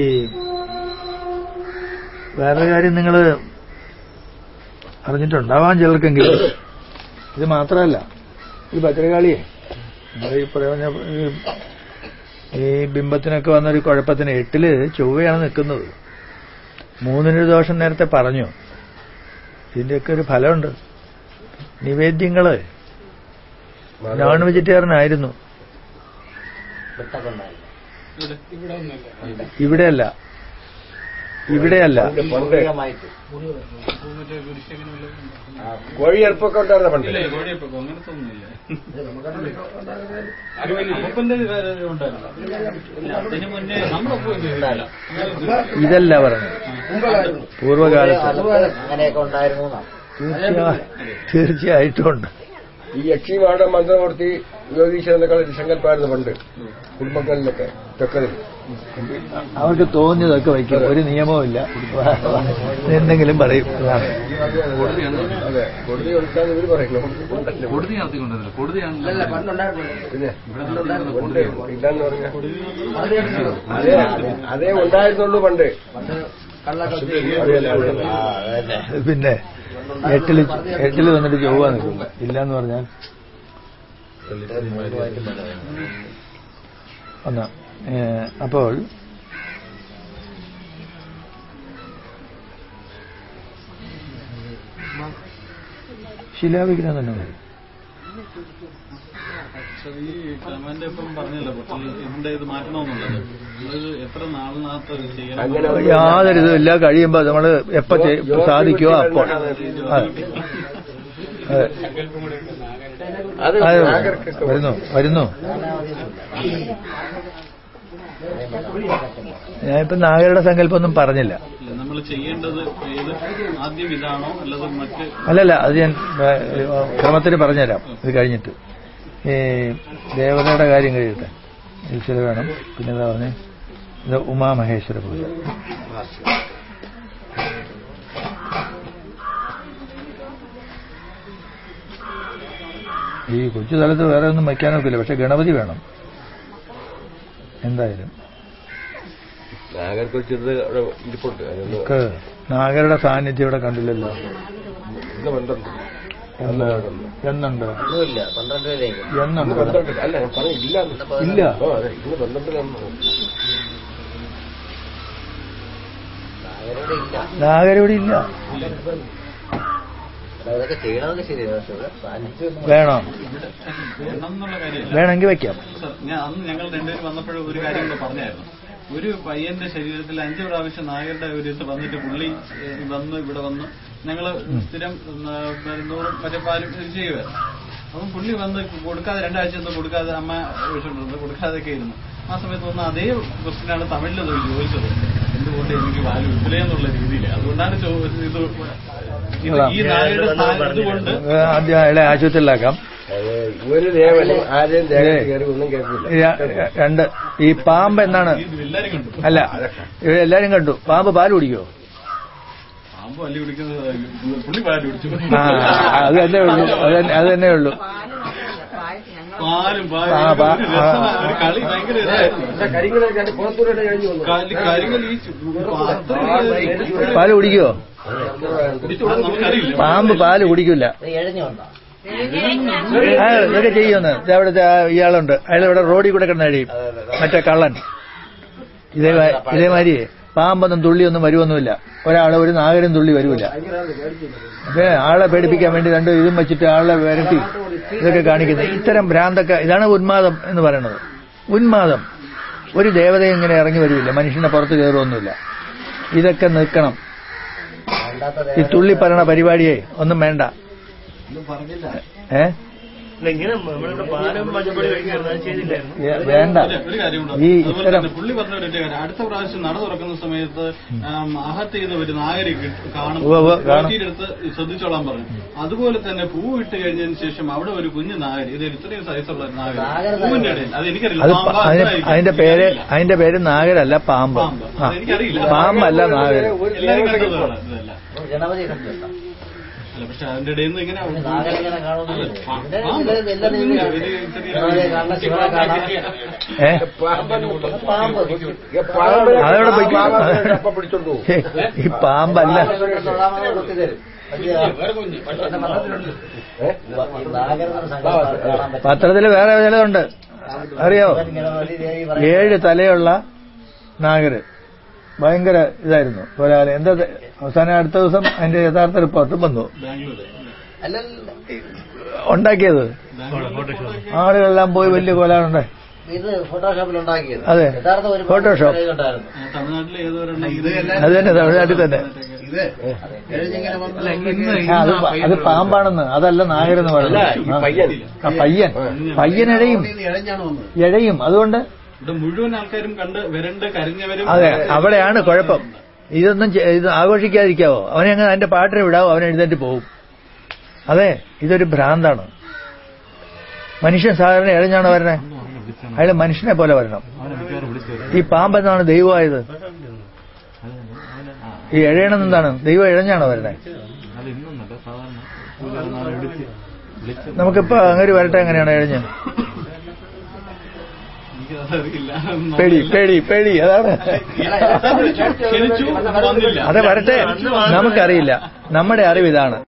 വേറൊരു കാര്യം നിങ്ങൾ അറിഞ്ഞിട്ടുണ്ടാവാൻ ചിലർക്കെങ്കിലും, ഇത് മാത്രമല്ല, ഈ ഭദ്രകാളിയെ നമ്മൾ ഈ പറഞ്ഞ ഈ ബിംബത്തിനൊക്കെ വന്നൊരു കുഴപ്പത്തിന് 8 ചൊവ്വയാണ് നിൽക്കുന്നത്. 3 ദോഷം നേരത്തെ പറഞ്ഞു. ഇതിന്റെയൊക്കെ ഒരു ഫലമുണ്ട്. നിവേദ്യങ്ങള് നോൺ വെജിറ്റേറിയൻ ആയിരുന്നു. ഇവിടെയല്ല കോഴിയൽപ്പൊക്കെ ഉണ്ടായിരുന്ന പണ്ട്. ഇതല്ല പറഞ്ഞത്, പൂർവ്വകാലത്ത് തീർച്ചയായിട്ടും ഉണ്ട്. ഈ യക്ഷിമാരുടെ മന്ത്രമൂർത്തി യോഗീശ്വരനേക്കാൾ സങ്കല്പമായിരുന്നു പണ്ട് കുടുംബങ്ങളിലൊക്കെ തെക്കതിൽ. അവർക്ക് തോന്നിയതൊക്കെ വയ്ക്കും, ഒരു നിയമവുമില്ല, എന്തെങ്കിലും പറയും. അതെ, കൊടുതി കൊടുക്കാൻ ഇവര് പറയുന്നു. പിന്നെ ഇല്ലാന്ന് പറഞ്ഞ അതേ ഉണ്ടായിരുന്നുള്ളൂ പണ്ട്. പിന്നെ 8 വന്നിട്ട് ചൊവ്വ നിൽക്കും, ഇല്ലാന്ന് പറഞ്ഞാൽ ഒന്നാ. അപ്പോൾ ശിലാവിഗ്രഹം തന്നെ മതി. യാതൊരു ഇതുമില്ല. കഴിയുമ്പോ നമ്മള് എപ്പോ സാധിക്കുമോ അപ്പോൾ വരുന്നു. ഞാനിപ്പോ നാഗരുടെ സങ്കല്പമൊന്നും പറഞ്ഞില്ല. നമ്മൾ ചെയ്യേണ്ടത് ആദ്യം ഇതാണോ അല്ലത് മറ്റ്? അല്ലല്ല, അത് ഞാൻ ക്രമത്തിൽ പറഞ്ഞുതരാം. ഇത് കഴിഞ്ഞിട്ട് ഈ ദേവതയുടെ കാര്യം കഴിയട്ടെ. ഈശ്വര വേണം. പിന്നെ എന്താ പറഞ്ഞേ, ഇത് ഉമാമഹേശ്വര പൂജ. ഈ കൊച്ചു സ്ഥലത്ത് വേറെ ഒന്നും വയ്ക്കാനൊക്കില്ല. പക്ഷെ ഗണപതി വേണം എന്തായാലും. നാഗരുടെ സാന്നിധ്യം ഇവിടെ കണ്ടില്ലല്ലോ. എന്നുണ്ട്? ഇല്ല. നാഗരിവിടെ ഇല്ല. വേണോ? വേണമെങ്കിൽ വെക്കാം. അന്ന് ഞങ്ങൾ രണ്ടുപേരും വന്നപ്പോഴും ഒരു കാര്യം കൂടെ പറഞ്ഞായിരുന്നു. ഒരു പയ്യന്റെ ശരീരത്തിൽ 5 പ്രാവശ്യം നാഗരുടെ ഒരു ഇത് വന്നിട്ട് പുള്ളി വന്ന് ഇവിടെ വന്ന് ഞങ്ങള് സ്ഥിരം മരുന്നൂറും മറ്റേ പാലും ചെയ്യുമായിരുന്നു. അപ്പം പുള്ളി വന്ന് കൊടുക്കാതെ 2 ആഴ്ച ഒന്നും കൊടുക്കാതെ അമ്മ ചോദിച്ചോണ്ടിരുന്നത്, കൊടുക്കാതെയൊക്കെ ഇരുന്നു. ആ സമയത്ത് വന്ന് അതേ ക്വസ്റ്റ്യനാണ് തമിഴിൽ ചോദിച്ചത്, എന്തുകൊണ്ട് എനിക്ക് പാല് വിൽക്കില്ല എന്നുള്ള രീതിയിൽ. അതുകൊണ്ടാണ് ഈ നാഗരുടെ ഇതുകൊണ്ട് ആദ്യം അയാളെ ആശുപത്രിയിലാക്കാം. രണ്ട് ഈ പാമ്പ് എന്നാണ്? അല്ല, എല്ലാരും കണ്ടു. പാമ്പ് പാല് കുടിക്കുമോ? അത് തന്നെ ഉള്ളൂ. അത് തന്നെ ഉള്ളൂ. പാല് കുടിക്കുവോ? പാമ്പ് പാല് കുടിക്കില്ല. ഇതൊക്കെ ചെയ്യുമെന്ന് ഇവിടുത്തെ ഇയാളുണ്ട്. അയാളിവിടെ റോഡിൽ കൂടെ കിടന്ന് കഴിയും. മറ്റേ കള്ളൻ. ഇതേമാതിരി പാമ്പൊന്നും തുള്ളിയൊന്നും വരുവൊന്നുമില്ല. ഒരു നാഗരും തുള്ളി വരുമില്ല. ആളെ പേടിപ്പിക്കാൻ വേണ്ടി 2 ഇതും വെച്ചിട്ട് ആളെ വരട്ടി ഇതൊക്കെ കാണിക്കുന്നത്. ഇത്തരം ഭ്രാന്തൊക്കെ, ഇതാണ് ഉന്മാദം എന്ന് പറയുന്നത്. ഉന്മാദം. ഒരു ദേവതയും ഇങ്ങനെ ഇറങ്ങി വരില്ല. മനുഷ്യനെ പുറത്ത് കയറുമൊന്നുമില്ല. ഇതൊക്കെ നിൽക്കണം. ഈ തുള്ളി പറയണ പരിപാടിയെ ഒന്നും വേണ്ട. വേണ്ട. ഈ ഇത്തരം പുള്ളി പറഞ്ഞ അടുത്ത പ്രാവശ്യം നട തുറക്കുന്ന സമയത്ത് അഹത്ത് ചെയ്ത ഒരു നാഗരി കാണുമ്പോഴെടുത്ത് ശ്രദ്ധിച്ചോളാൻ പറഞ്ഞു. അതുപോലെ തന്നെ പൂ ഇട്ട് കഴിഞ്ഞതിന് ശേഷം അവിടെ ഒരു കുഞ്ഞു നാഗരി, ഇത് ഇത്രയും സൈസുള്ള നാഗരി പൂവിന്റെ ഇടയിൽ, അത് എനിക്കറിയില്ല. അതിന്റെ പേര് നാഗരല്ല, പാമ്പ്. എനിക്കറിയില്ല. പാമ്പല്ല നാഗര്. എല്ലാവരും കണ്ടതാണ് ഇതല്ല. പക്ഷെ അതിന്റെ ഇടയിൽ നിന്ന് ഇങ്ങനെ അതവിടെ ഈ പാമ്പല്ല. പത്രത്തില് വേറെ ചിലതുണ്ട്, അറിയാവോ? 7 തലയുള്ള നാഗര്. ഭയങ്കര ഇതായിരുന്നു. ഒരാളെ എന്താ അവസാനം അടുത്ത ദിവസം അതിന്റെ യഥാർത്ഥ റിപ്പോർട്ട് വന്നു. ഉണ്ടാക്കിയത് ആളുകളെല്ലാം പോയി വലിയ കോലാണുണ്ടായി. ഇത് ഫോട്ടോഷോപ്പിൽ ഉണ്ടാക്കിയത്. അതെ, ഫോട്ടോഷോപ്പ്. അത് തന്നെ, തമിഴ്നാട്ടിൽ തന്നെ. അത് പാമ്പാണെന്ന്, അതല്ല നാഗരെന്ന് പറയുന്നത്. പയ്യൻ അതുകൊണ്ട് മുഴുവൻ ആൾക്കാരും കണ്ട് വരണ്ട് കരഞ്ഞവരും. അതെ, അവിടെയാണ് കുഴപ്പം. ഇത് ആഘോഷിക്കാതിരിക്കാവോ? അവനെ അങ്ങനെ അതിന്റെ പാട്ടിന് വിടാവോ? അവൻ എഴുന്നേറ്റ് പോകും. അതെ, ഇതൊരു ഭ്രാന്താണ്. മനുഷ്യൻ സാധാരണ ഇഴഞ്ഞാണ് വരണേ. അയാൾ മനുഷ്യനെ പോലെ വരണം. ഈ പാമ്പെന്നാണ് ദൈവമായത്. ഈ ഇഴയണമെന്താണ്? ദൈവം ഇഴഞ്ഞാണോ വരണേ? നമുക്കിപ്പോ അങ്ങനെ വരട്ടെ. എങ്ങനെയാണ് ഇഴഞ്ഞ്? പേടി അതാണ്. അതെ, വരട്ടെ. നമുക്കറിയില്ല. നമ്മുടെ അറിവ് ഇതാണ്.